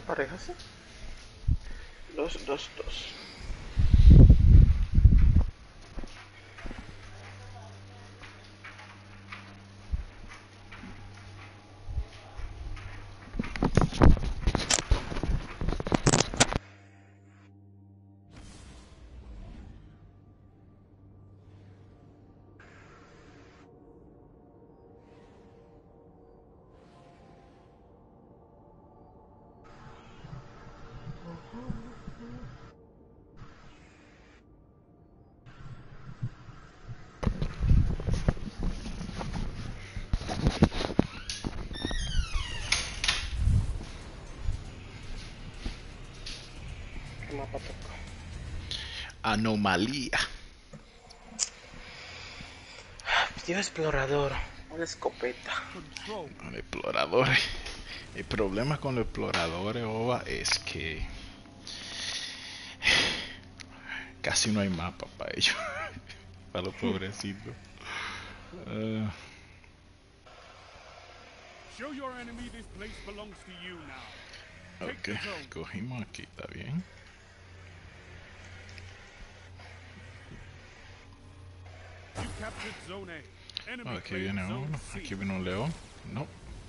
pareja, ¿sí? Dos, dos, dos. ¿Qué mapa tocó? Anomalía. Tío explorador, una escopeta. Control. Los exploradores. El problema con los exploradores, Ova, es que casi no hay mapa para ellos. Para los pobrecitos. Uh, Show your enemy this place belongs to you now. Take ok, the zone. cogimos aquí, está bien. You captured zone A. Enemy Oh, aquí claimed viene zone uno. C. Aquí viene un león. No.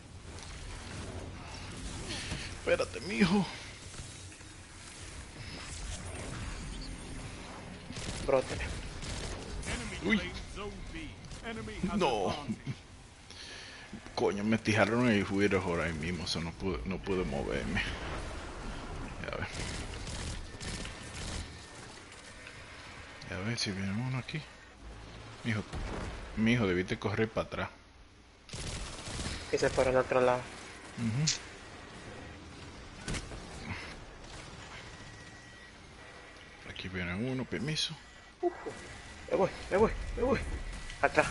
Espérate, mijo. Brote. Enemy Uy. claimed zone B. Enemy has No. advantage. Coño, me tiraron el Wither ahora mismo, o sea, no pude, no pude moverme. A ver. A ver si viene uno aquí. Mijo, mijo, debiste correr para atrás. Quise por el otro lado. Ujú. Aquí viene uno, permiso. Me voy, me voy, me voy. Atrás,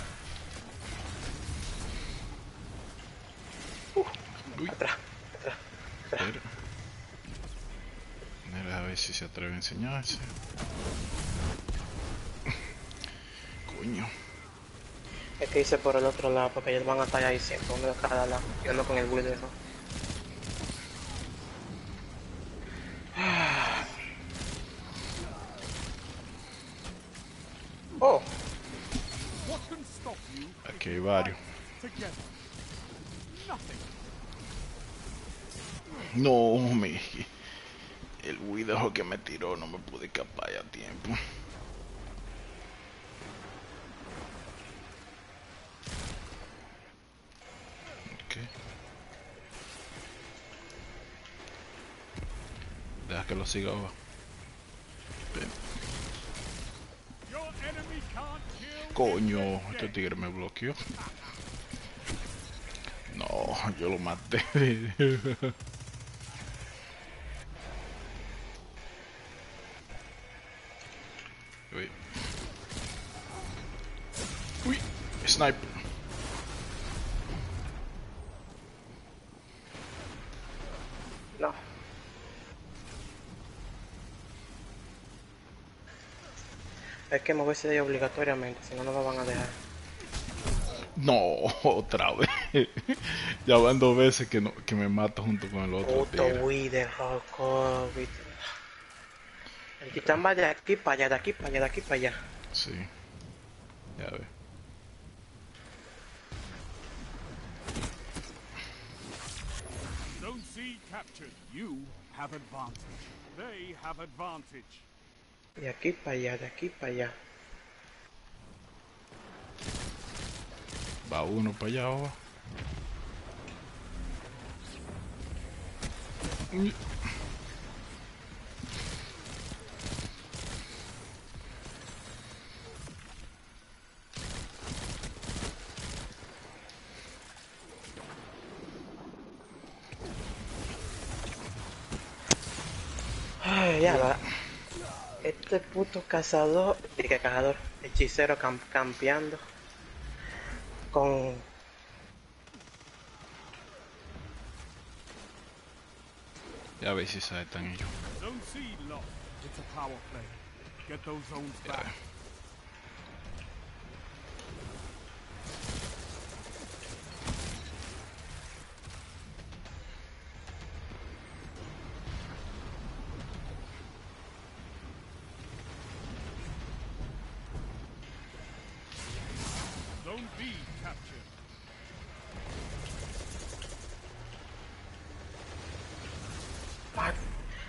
Uy, atrás, atrás. espera. Mira, a ver si se atreve a enseñarse. Coño. Es que hice por el otro lado porque ellos van a estar ahí siempre, uno de cada lado. Yo ando con el Wither, ¿no? Oh, What can stop you? Aquí hay varios. Together. Nothing. No, me... El Wither que me tiró, no me pude escapar ya a tiempo. Ok. Deja que lo siga abajo. Ven. Your enemy can't kill. Coño, este tigre me bloqueó. No, yo lo maté. Uy. Uy, sniper. no. Hay que moverse de ahí obligatoriamente, si no, no nos van a dejar. No, otra vez. Ya van dos veces que, no, que me mata junto con el otro Puto tigre. Wither, loco, Wither. El titán va de aquí para allá, de aquí para allá, de aquí para allá. Sí. Ya ve. Zone C captured. You have advantage. They have advantage. De aquí para allá, de aquí para allá. Va uno para allá ahora. Uy. Ay, ya va. Este puto cazador, y que cazador, hechicero cam- campeando. Con... Ya ve si sabe están ellos. Zone C lost. It's a power play. Get those zones Ya back. ve.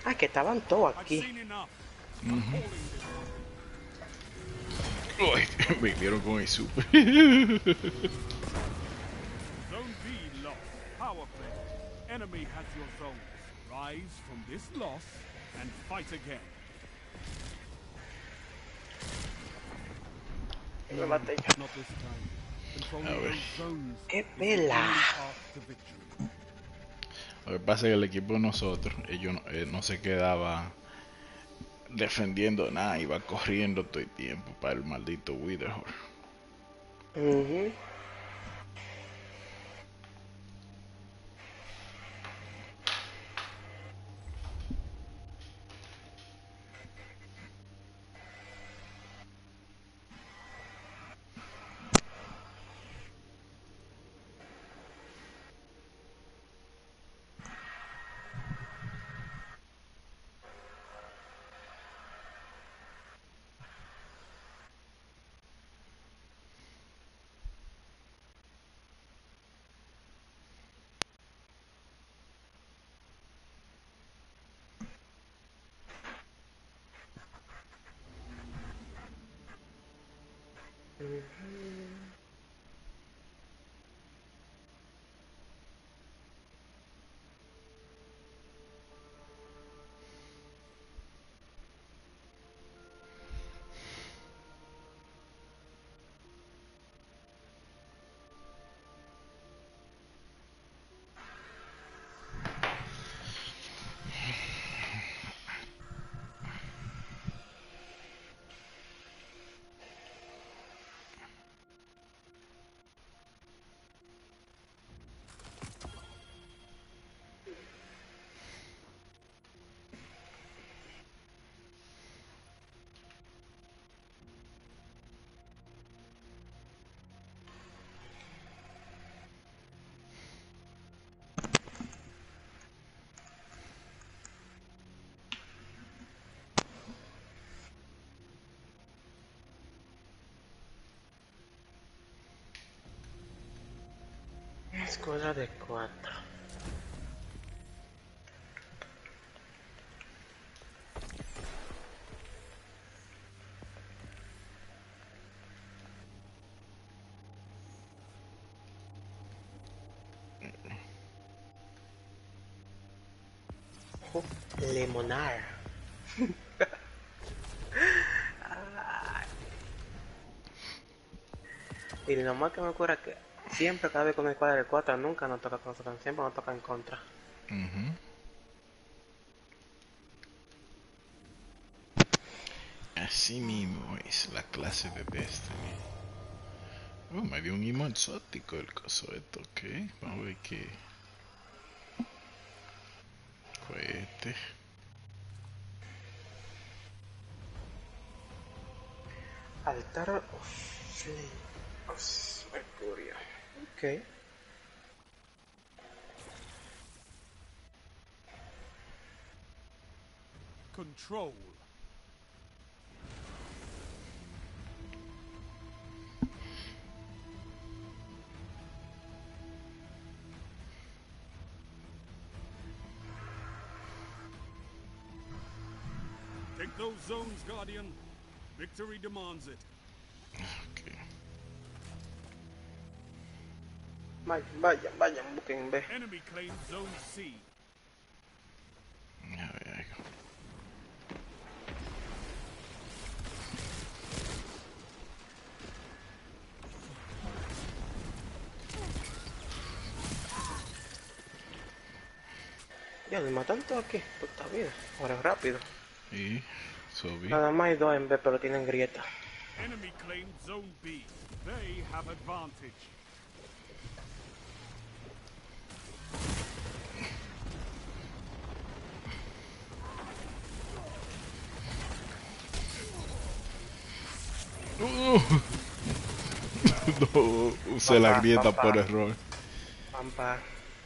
Ah, que estaban todos I've aquí. seen enough. I'm calling this one. Uy, me vieron con el super. Zone B lost. Power play. Enemy has your zones. Rise from this loss and fight again. Me maté yo. Not this time. A Controlling ver. those zones ¡Qué is the pela! only path to victory. Lo que pasa es que el equipo de nosotros, ellos no, eh, no se quedaba defendiendo nada, iba corriendo todo el tiempo para el maldito Witherhoard. Ujú. Escuadra de cuatro. Oh, Lemonar. Ay. Y lo más que me ocurre es que siempre, cada vez con el escuadra de cuatro, nunca nos toca con nosotros, siempre nos toca en contra. Ujú. Así mismo es la clase de Destiny. Oh, me dio un imán exótico el coso esto, ok. Vamos a ver qué. Cohete. Altar of Flames. Mercurio. Ok. Control. Take those zones, Guardian. Victory demands it. Ok. Vayan, vayan, vayan, busquen B. Enemy claims Zone C. A ver algo. Ya, les matan todo aquí. Puta vida. Ahora es rápido. Y subí. Nada más hay dos en B, pero tienen grieta. Enemy claimed Zone B. They have advantage. Uh. No, usé la Papá, grieta papá. por error. Pampa.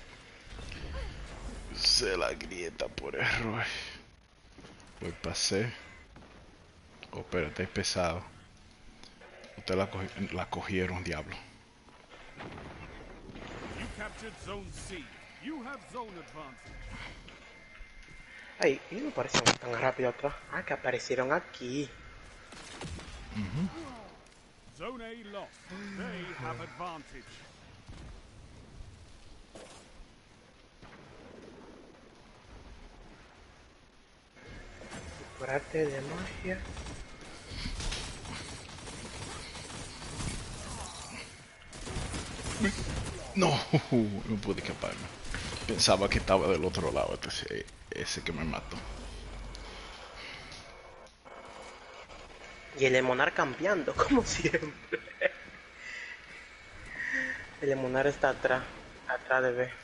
Usé la grieta por error. Pues pasé. Oh, espérate, es pesado. Usted la, cogi- la cogieron, diablo. You captured Zone C. You have zone advantage. Ay, y no aparecieron tan rápido atrás. Ah, que aparecieron aquí. Zone A lost. They have advantage. Por arte de magia. No, no pude escaparme. Pensaba que estaba del otro lado, entonces ese que me mató. Y el Emonar cambiando, como siempre. El Emonar está atrás, atrás de B.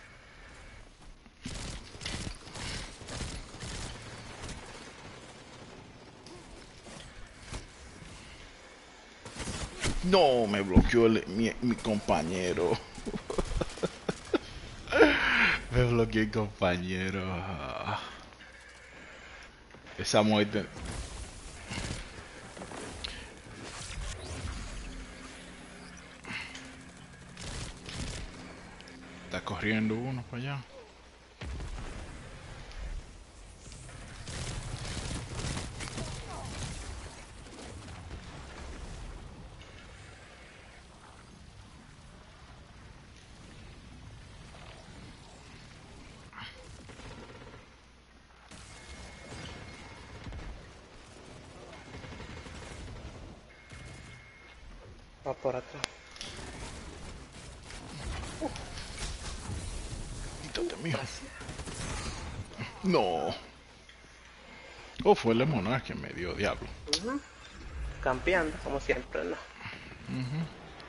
No, me bloqueó el- mi, mi compañero. Me bloqueó el compañero. Esa muerte. Está corriendo uno para allá. Va por atrás. Quítate, mijo. No. Oh, fue el Monarch que me dio, diablo. Uh-huh. Campeando, como siempre, ¿no? Uh-huh.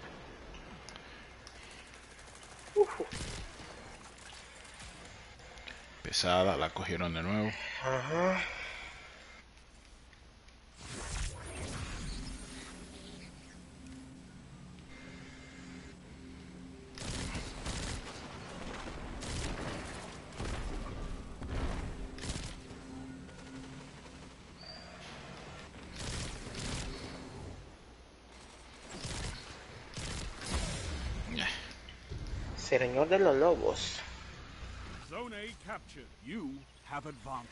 Uh-huh. Pesada, la cogieron de nuevo. Ajá. Señor de los lobos. Zone A captured. You have advantage.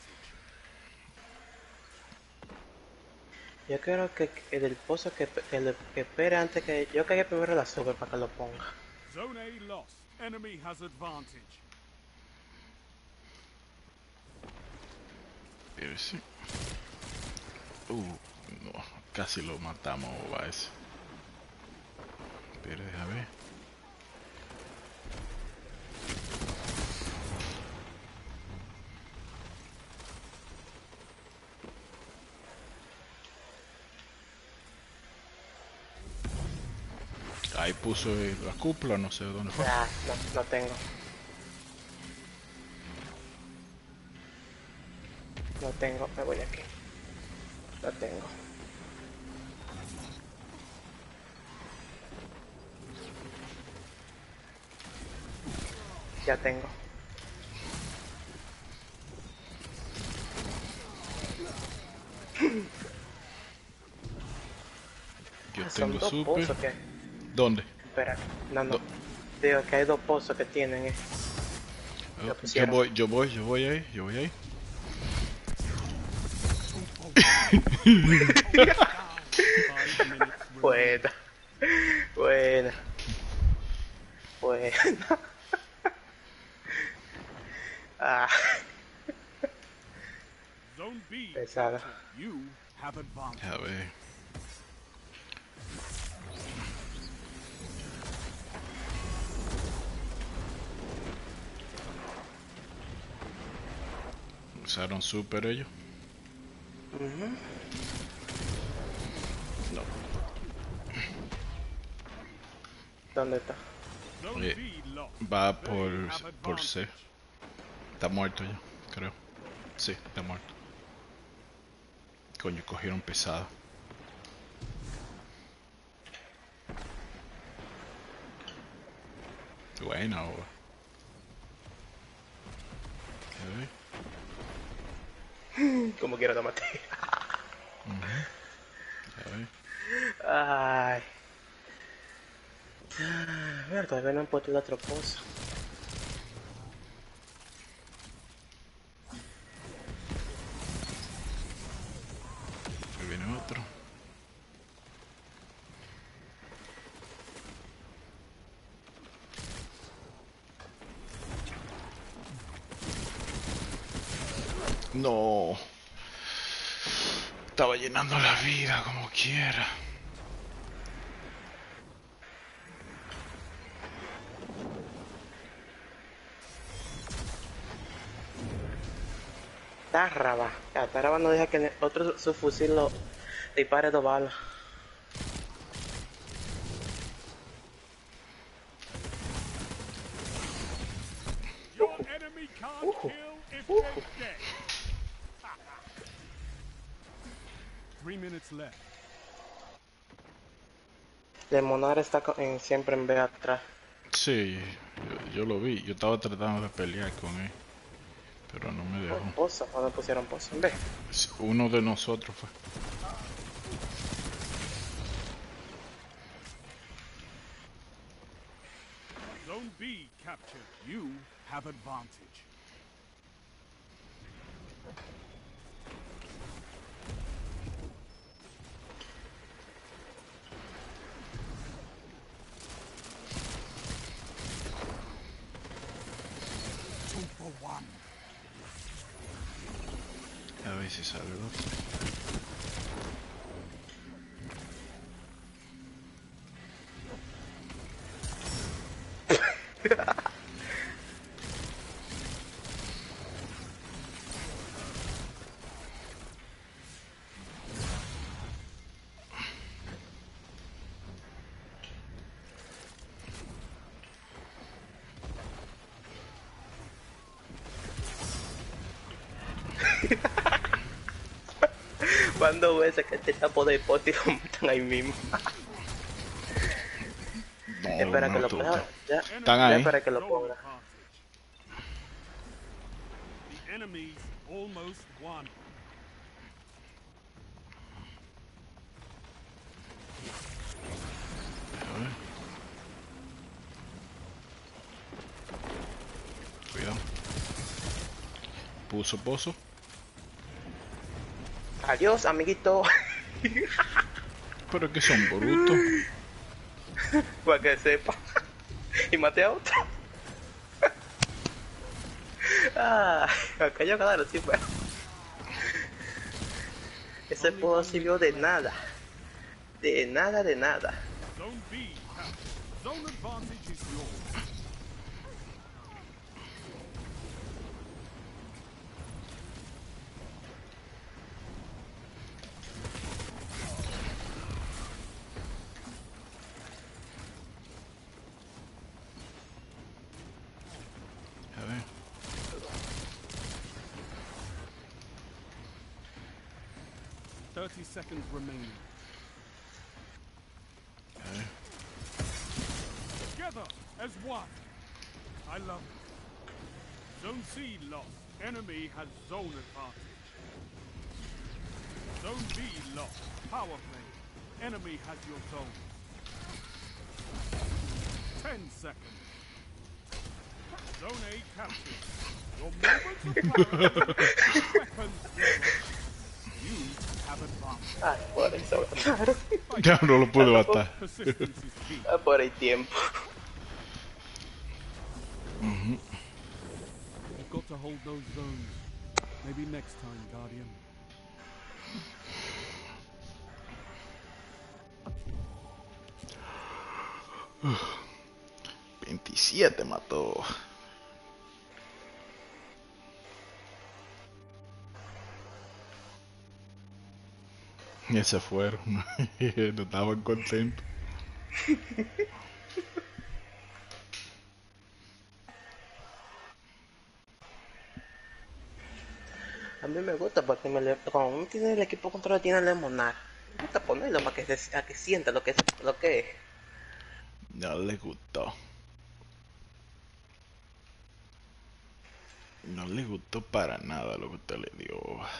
Yo quiero que el del pozo que, que, le- que espere antes que yo caiga primero la super para que lo ponga. Zone A lost. Enemy has advantage. Pero sí. Uh, no, casi lo matamos a ese. Pero déjame ver. Ahí puso la cúpula, no sé dónde fue. Ah, no, no tengo. No tengo, me voy de aquí. No tengo. Ya tengo. Yo Ah, son tengo dos super. pozos que... ¿Dónde? Espera, no, no. Do- Digo que hay dos pozos que tienen. Eh. Oh, yo pusieron. voy, yo voy, yo voy ahí, yo voy ahí. Five minutes remaining. Buena. Buena. Buena. Ah, Zone B pesada. captured. You have advantage. A ver. Usaron super ellos. Ujú. No. ¿Dónde está? Zone Eh, B lost. Va They por, have por C. advantage. Está muerto ya, creo. Sí, está muerto. Coño, cogieron pesado. Buena, o. A ver. Como quiera lo maté. A ver. Ay. Ah, mira, todavía no han puesto el otro pozo. No. Estaba llenando la vida como quiera. Tarraba. Ya, Tarraba no deja que el otro su fusil lo dispare dos balas. Your enemy can't kill if they're dead. Three minutes left. Lemonar está co- en- siempre en B atrás. Sí, yo, yo lo vi. Yo estaba tratando de pelear con él. Pero no me dejó. Poza, cuando pusieron poza en B. Sí, uno de nosotros fue. Zone B captured. You have advantage. Two for one. A ver si sale el otro. Cuando veces que te tapo de pote y lo matan ahí mismo. No, Espera que no, lo tú, ponga. tú. Ya, Están ya ahí. espera que lo Zone ponga. advantage. The enemy's almost won. A ver. Cuidado. Puso pozo. Adiós, amiguito. Pero que son brutos. Para que sepa. Y maté a otro. Ah, acá yo claro, sí, pero. Ese puedo sirvió de nada. De nada, de nada. Zone B captured. Zone advantage is yours. A ver. Thirty seconds remaining. A ver. Together as one. I love it. Zone C lost. Enemy has zone advantage. Zone B lost. Power play. Enemy has your zone. Ten seconds. Zone A captured. Your moments of power. Weapons ready. You have advantage. Ah, por eso, claro. Ya no lo pude matar. Persistence is key. Ah, por el tiempo. You've got to hold those zones. Maybe next time, Guardian. veintisiete mató. Y se fueron. No estaban contentos. A mí me gusta porque me le- cuando uno tiene el equipo control tiene lemonar. Me gusta ponerlo para que, se, a que sienta lo que es. Lo que es. No le gustó. No le gustó para nada lo que usted le dio.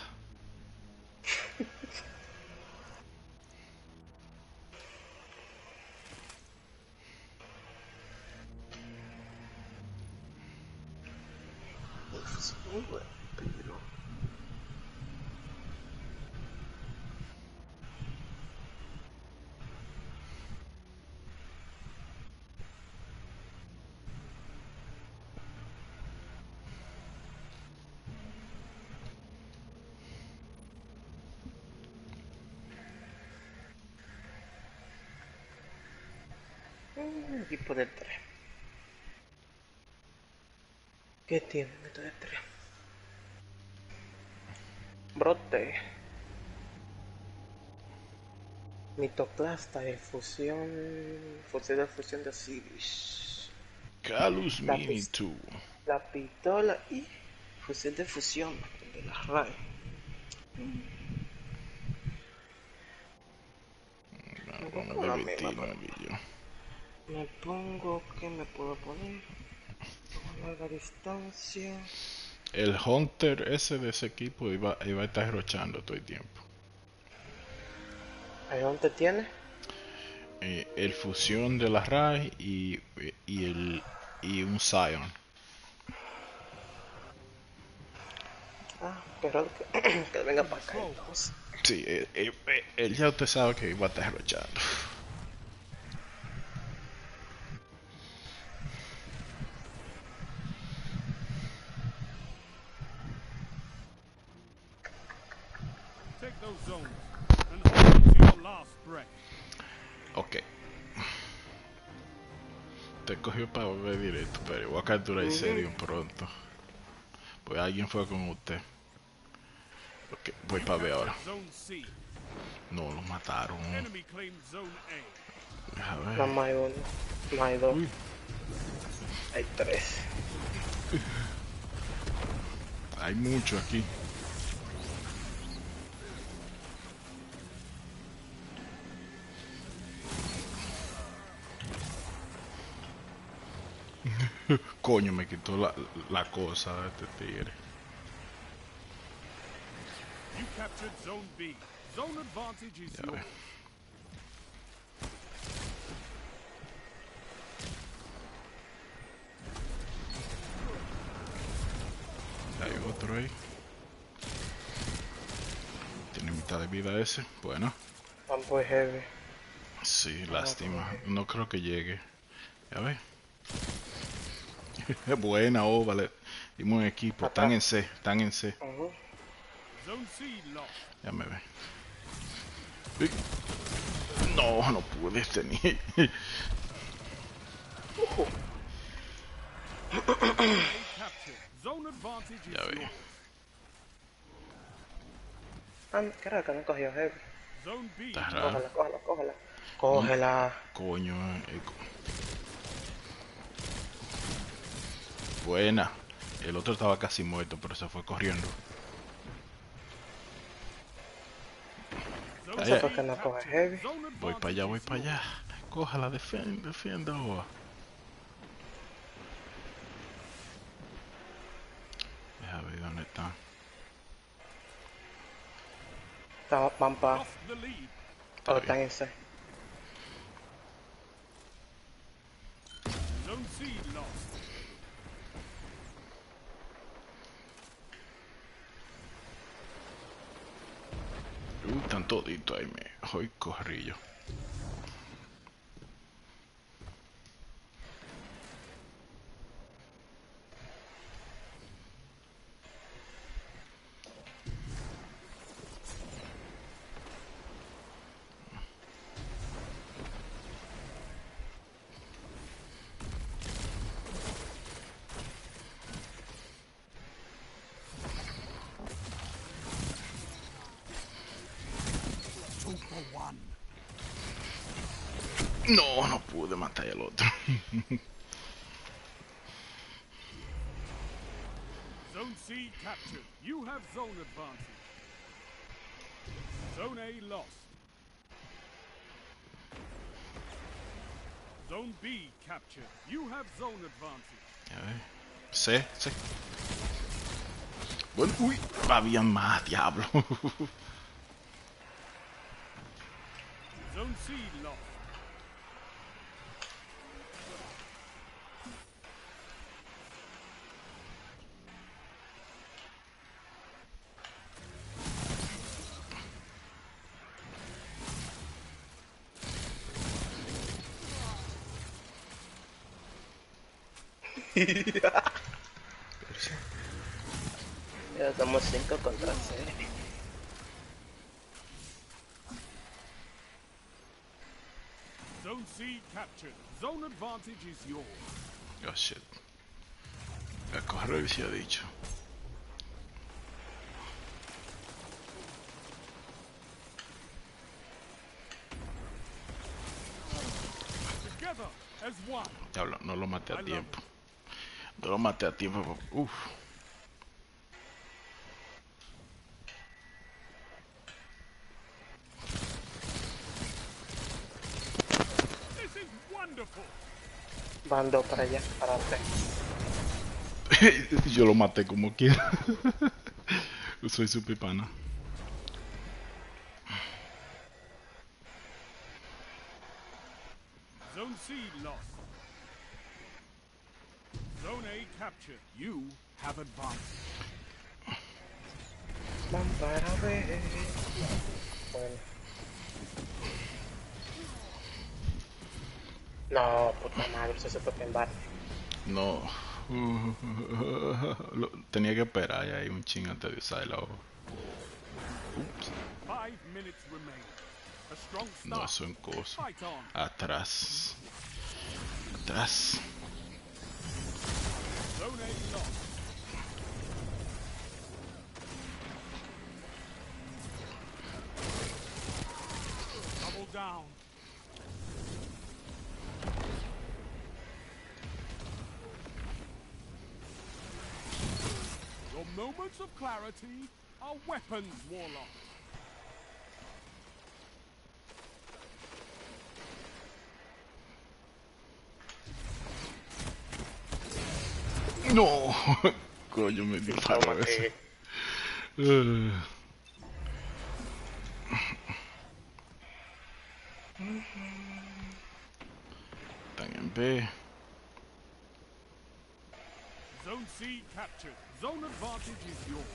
Muy bueno, pero... Un equipo de tres. ¿Qué tienen estos de tres? Brote. Mitoclasta y fusión. Fusión de fusión de Osiris. Calus La Mini pis- dos. La pistola y fusión de fusión de la R A E. Me pongo Vamos con a la ver misma, Tino pero aquí yo. me pongo, ¿qué me puedo poner? A larga distancia. El Hunter ese de ese equipo iba, iba a estar rochando todo el tiempo. ¿Ahí dónde tiene? Eh, el fusión de la R A I y, y, el, y un Zion. Ah, pero que, que venga para acá entonces. Sí, eh, eh, eh, él ya usted sabe que iba a estar rochando. Take those zones and hold on to your last breath. Ok. Te cogió para volver directo, pero voy a capturar el serio pronto. Pues alguien fue con usted. Ok, voy para ver ahora. Zone C. No, lo mataron. Enemy claimed zone A. Deja No ver. más hay uno, no hay dos, Uy, hay tres. hay mucho aquí. Coño, me quitó la, la cosa de este tigre. You captured zone B. Zone advantage is Ya yours. ve. Hay otro ahí. Tiene mitad de vida ese. Bueno. Campo es heavy. Sí, lástima. No creo que llegue. Ya ve. Buena, oh, vale. Dimos un equipo. Están en C. Están en C. Ujú. Zone C lost. Ya me ve. Uy. No, no pude tener. A captured. Zone advantage is Ya ve. yours. Ah, qué raro que no cogió heavy. Zone B. Está raro. Cógela, cógela, cógela. Cógela. Coño, eh, co- buena. El otro estaba casi muerto, pero se fue corriendo. Zone Ahí, Eso ahí. fue que no coge heavy. Zone Voy para allá, voy advantage para is allá. Cójala, defienda, defienda. Oh. Deja ver dónde está. Estamos, van yours. para. Lost the lead. Está Oh, están bien. en C. Zone C lost. Uh, están toditos ahí, me. Hoy corrillo. Two for one. No, no pude matar al otro. Zone C captured. You have zone advantage. Zone A lost. Zone B captured. You have zone advantage. Ya ve. C, C. Bueno, uy, había más, diablo. Zone C lost. Ya somos cinco contra C. Zone C captured. Zone advantage is yours. Oh shit. A correr se ha dicho. Together as one. Diablo, no lo maté a tiempo. No lo maté a tiempo. Uf. This is wonderful. Van dos para allá, para tres. Yo lo maté como quiera. Soy su pipana. Zone C lost. Zone A captured. You have advanced. Van para ver. Bueno. No, puta madre, se supo que embate. No. Lo- tenía que esperar ya ahí un ching antes de usar la hoja. Ups. Five minutes remain. A strong No, start. eso en cosa. Fight on. Atrás. Atrás. Zone A lost. Double down. Your moments of clarity are weapons, Warlock. No. Coño, me disparó Toma, eso. que Eh. Están en B. Zone C captured. Zone advantage is yours.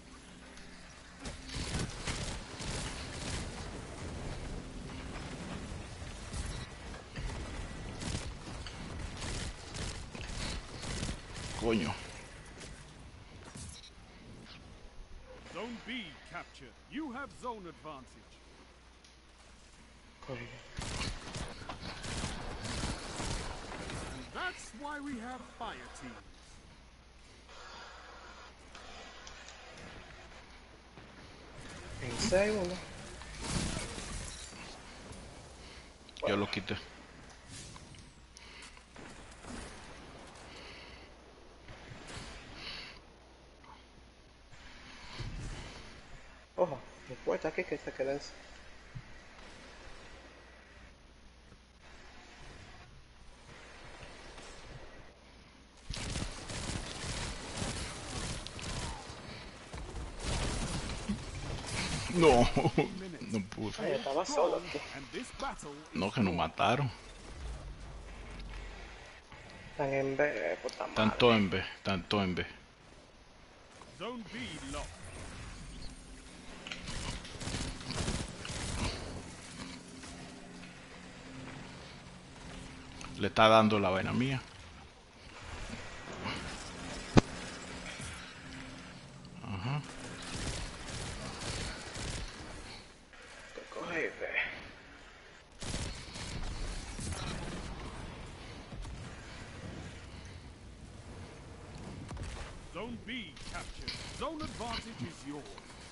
Coño. Zone B captured. You have zone advantage. coño. And that's why we have fire teams. En segundo. Yo lo quité. Ojo, no puerta aquí que se queden. No. No pude. Ay, estaba solo aquí. And this battle is No, que nos mataron. Están en B, puta madre. Tanto en B. Tanto en B. Zone B lost. Le está dando la vaina mía. Ajá. Que coge y ve. Zone B captured. Zone advantage is yours.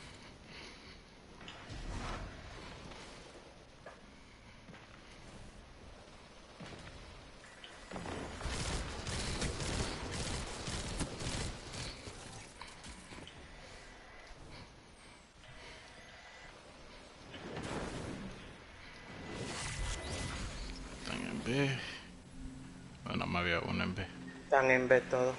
Están en B. Bueno, me había uno en B. Están en B todo.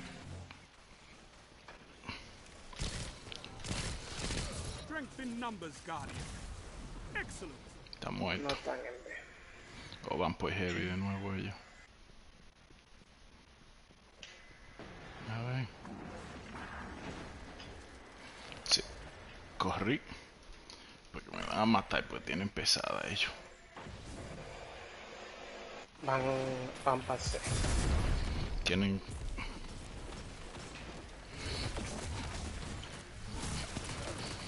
Strength in numbers, Guardian. Excellent. Está No muerto. están en B. O van por heavy de nuevo ellos. A ver. Sí. Corrí. Porque me van a matar, pues tienen pesada ellos. Van, van para C. Tienen.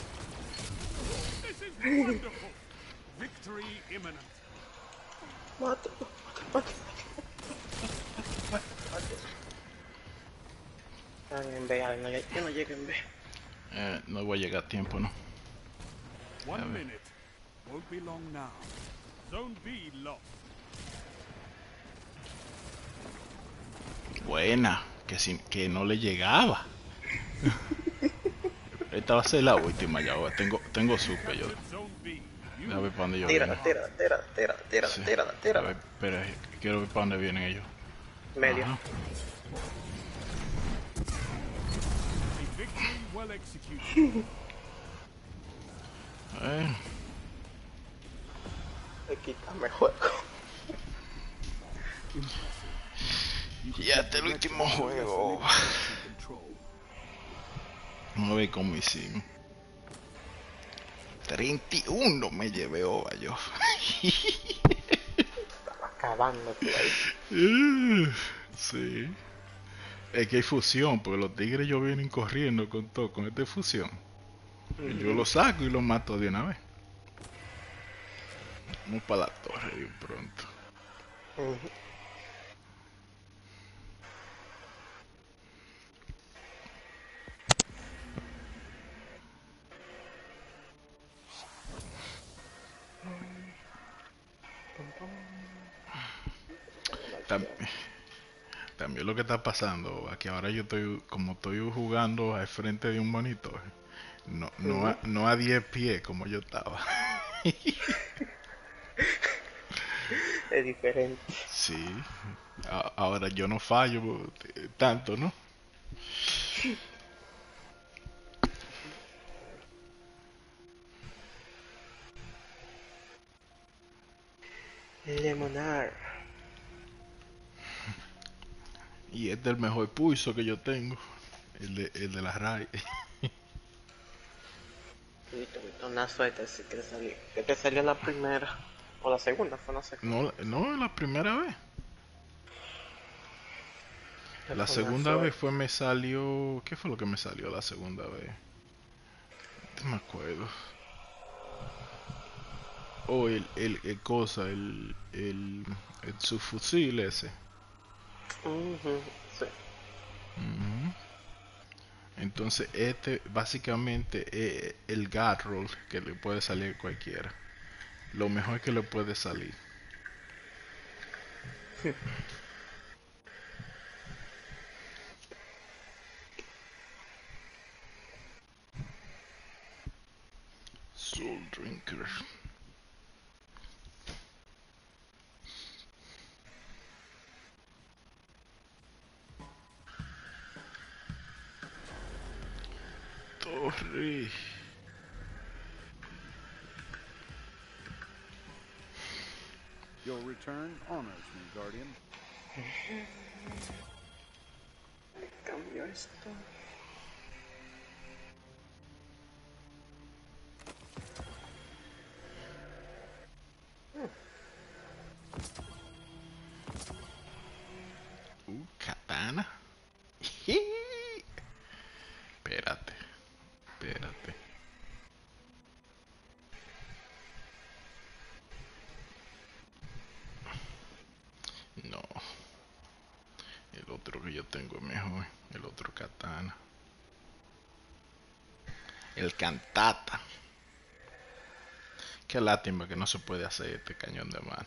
This is wonderful. Victory imminent. mátalo, mátalo. Alguien en B, alguien, no, yo no llego en B. Eh, no voy a llegar a tiempo, ¿no? One A ver. minute. Won't be long now. Zone B lost. Buena, que, sin, que no le llegaba. Esta va a ser la última ya. ahora. Tengo, tengo super yo. Captured Zone B. You A ver para dónde yo Tírala, vienen. tírala, tírala, tírala, tírala, Sí. tírala, A tírala. ver, espera, quiero ver para dónde vienen ellos. Medio. Ajá. a victory well executed. Eh, Le quítame el juego. ya este es el último juego. Control. Vamos a ver cómo hicimos. treinta y uno me llevé ova yo. Estaba acabándote ahí. Sí. Es que hay fusión, porque los tigres ellos vienen corriendo con todo, con esta fusión. Y yo lo saco y lo mato de una vez. Vamos para la torre de un pronto. Ujú. Tam- También lo que está pasando, aquí ahora yo estoy, como estoy jugando al frente de un monitor, no, no, a, no a diez pies como yo estaba. Es diferente. Sí, a- ahora yo no fallo eh, tanto, ¿no? Lemonar. Y este es el mejor pulso que yo tengo, el de, el de la R A I. Y tuviste una suerte si que te salió. Que te salió la primera. O la segunda, fue no sé. No, no, la primera vez. Fue La una segunda suerte. vez fue me salió... ¿Qué fue lo que me salió la segunda vez? No me acuerdo. Oh, el, el, el cosa, el, el, el subfusil ese. Ujú, sí. Ujú. Entonces este básicamente es el guard roll que le puede salir a cualquiera. Lo mejor que le puede salir. Soul Drinker. Torre. Your return honors me, Guardian. Cambio esto. Uh, katana. Espérate. Espérate. No. El otro que yo tengo es mejor. El otro katana. El cantata. Qué lástima que no se puede hacer este cañón de mano.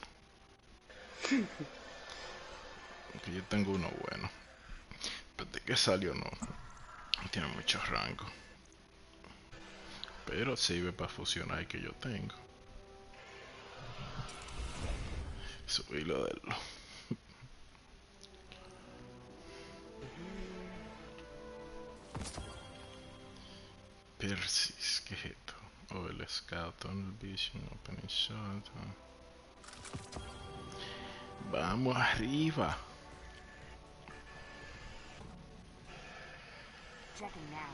Que yo tengo uno bueno. Pero de que salió no. No tiene mucho rango. Pero sirve para fusionar el que yo tengo. Subirlo de lo. Persis, ¿qué es esto? O el Scout, Tunnel Vision, Opening Shot. Vamos arriba. Checking now.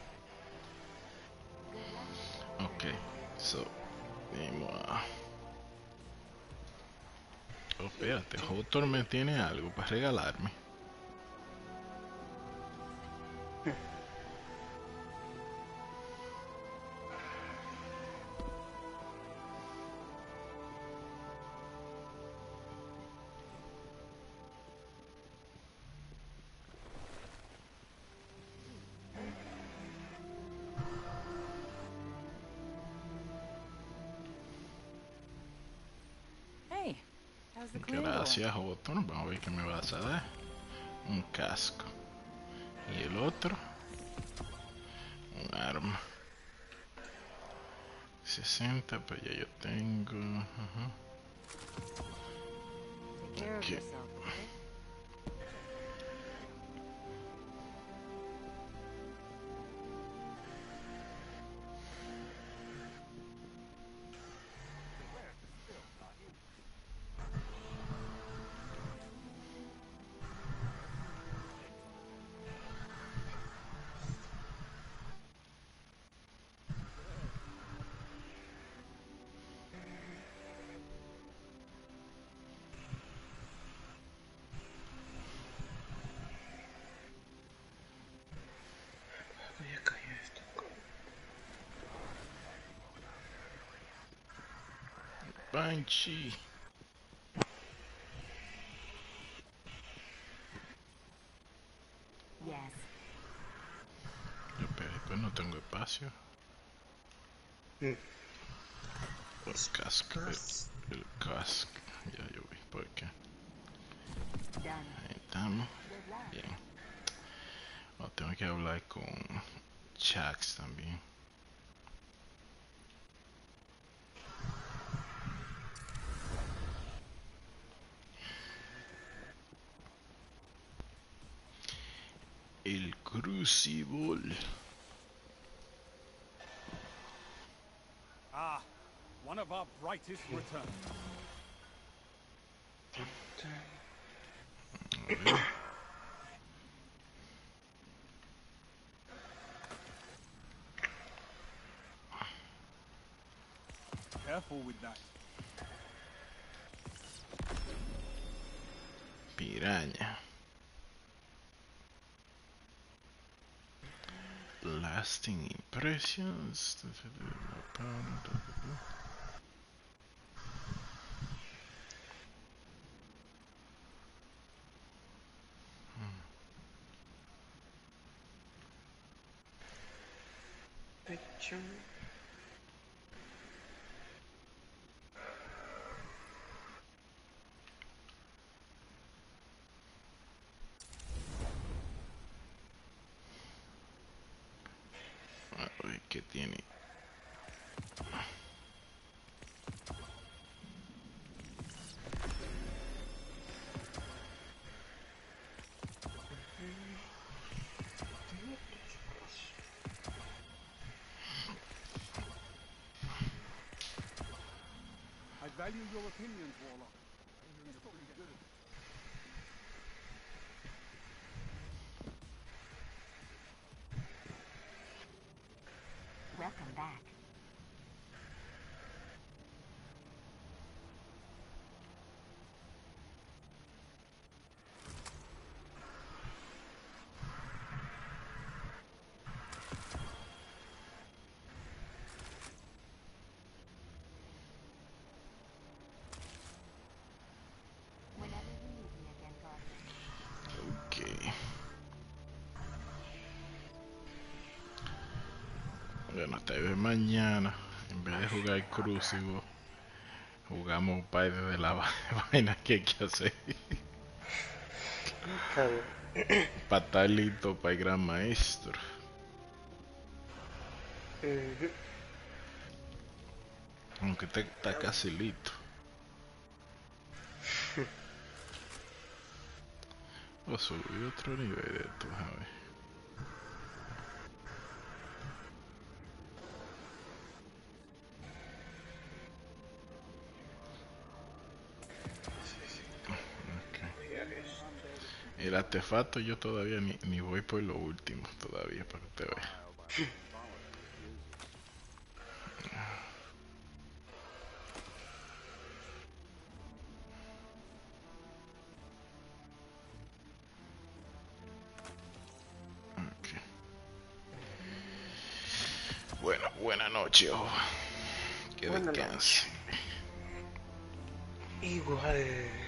Ok, so. Vamos a. Oh, espérate, Hotor me tiene algo para regalarme. the corridor. Gracias, otro. Vamos a ver qué me vas a dar. Un casco. Y el otro. Un arma. sesenta, pues ya yo tengo. Ajá. Take care of Okay. yourself, okay? Voy a caer esto. Banshee. Yes. Yo, pero después no tengo espacio. Mm. El casco. El, Cas- el casco. Ya yo vi por qué. Done. Ahí estamos. Good luck. Bien. Oh, tengo que hablar con Chax también. El Crucible. Ah, one of our brightest returned. A ver. Careful with that. Piraña. Lasting impressions. Pecho. A ver qué tiene. I value your opinions, Warlock. Just thought we'd get rid of it. Welcome back. Whenever you need me again, Guardian. Ok. Bueno, tal vez mañana, en vez de jugar Crucible, jugamos un par de la va- vaina que hay que hacer. Está bien. Para estar listo para el gran maestro. Ujú. Aunque está, está casi listo. O subí otro nivel de esto, a ver. Ok. El artefacto yo todavía ni, ni voy por lo último todavía para que usted vea. Ok. Bueno, buena noche, ojo. Que Buena descanse. Igual.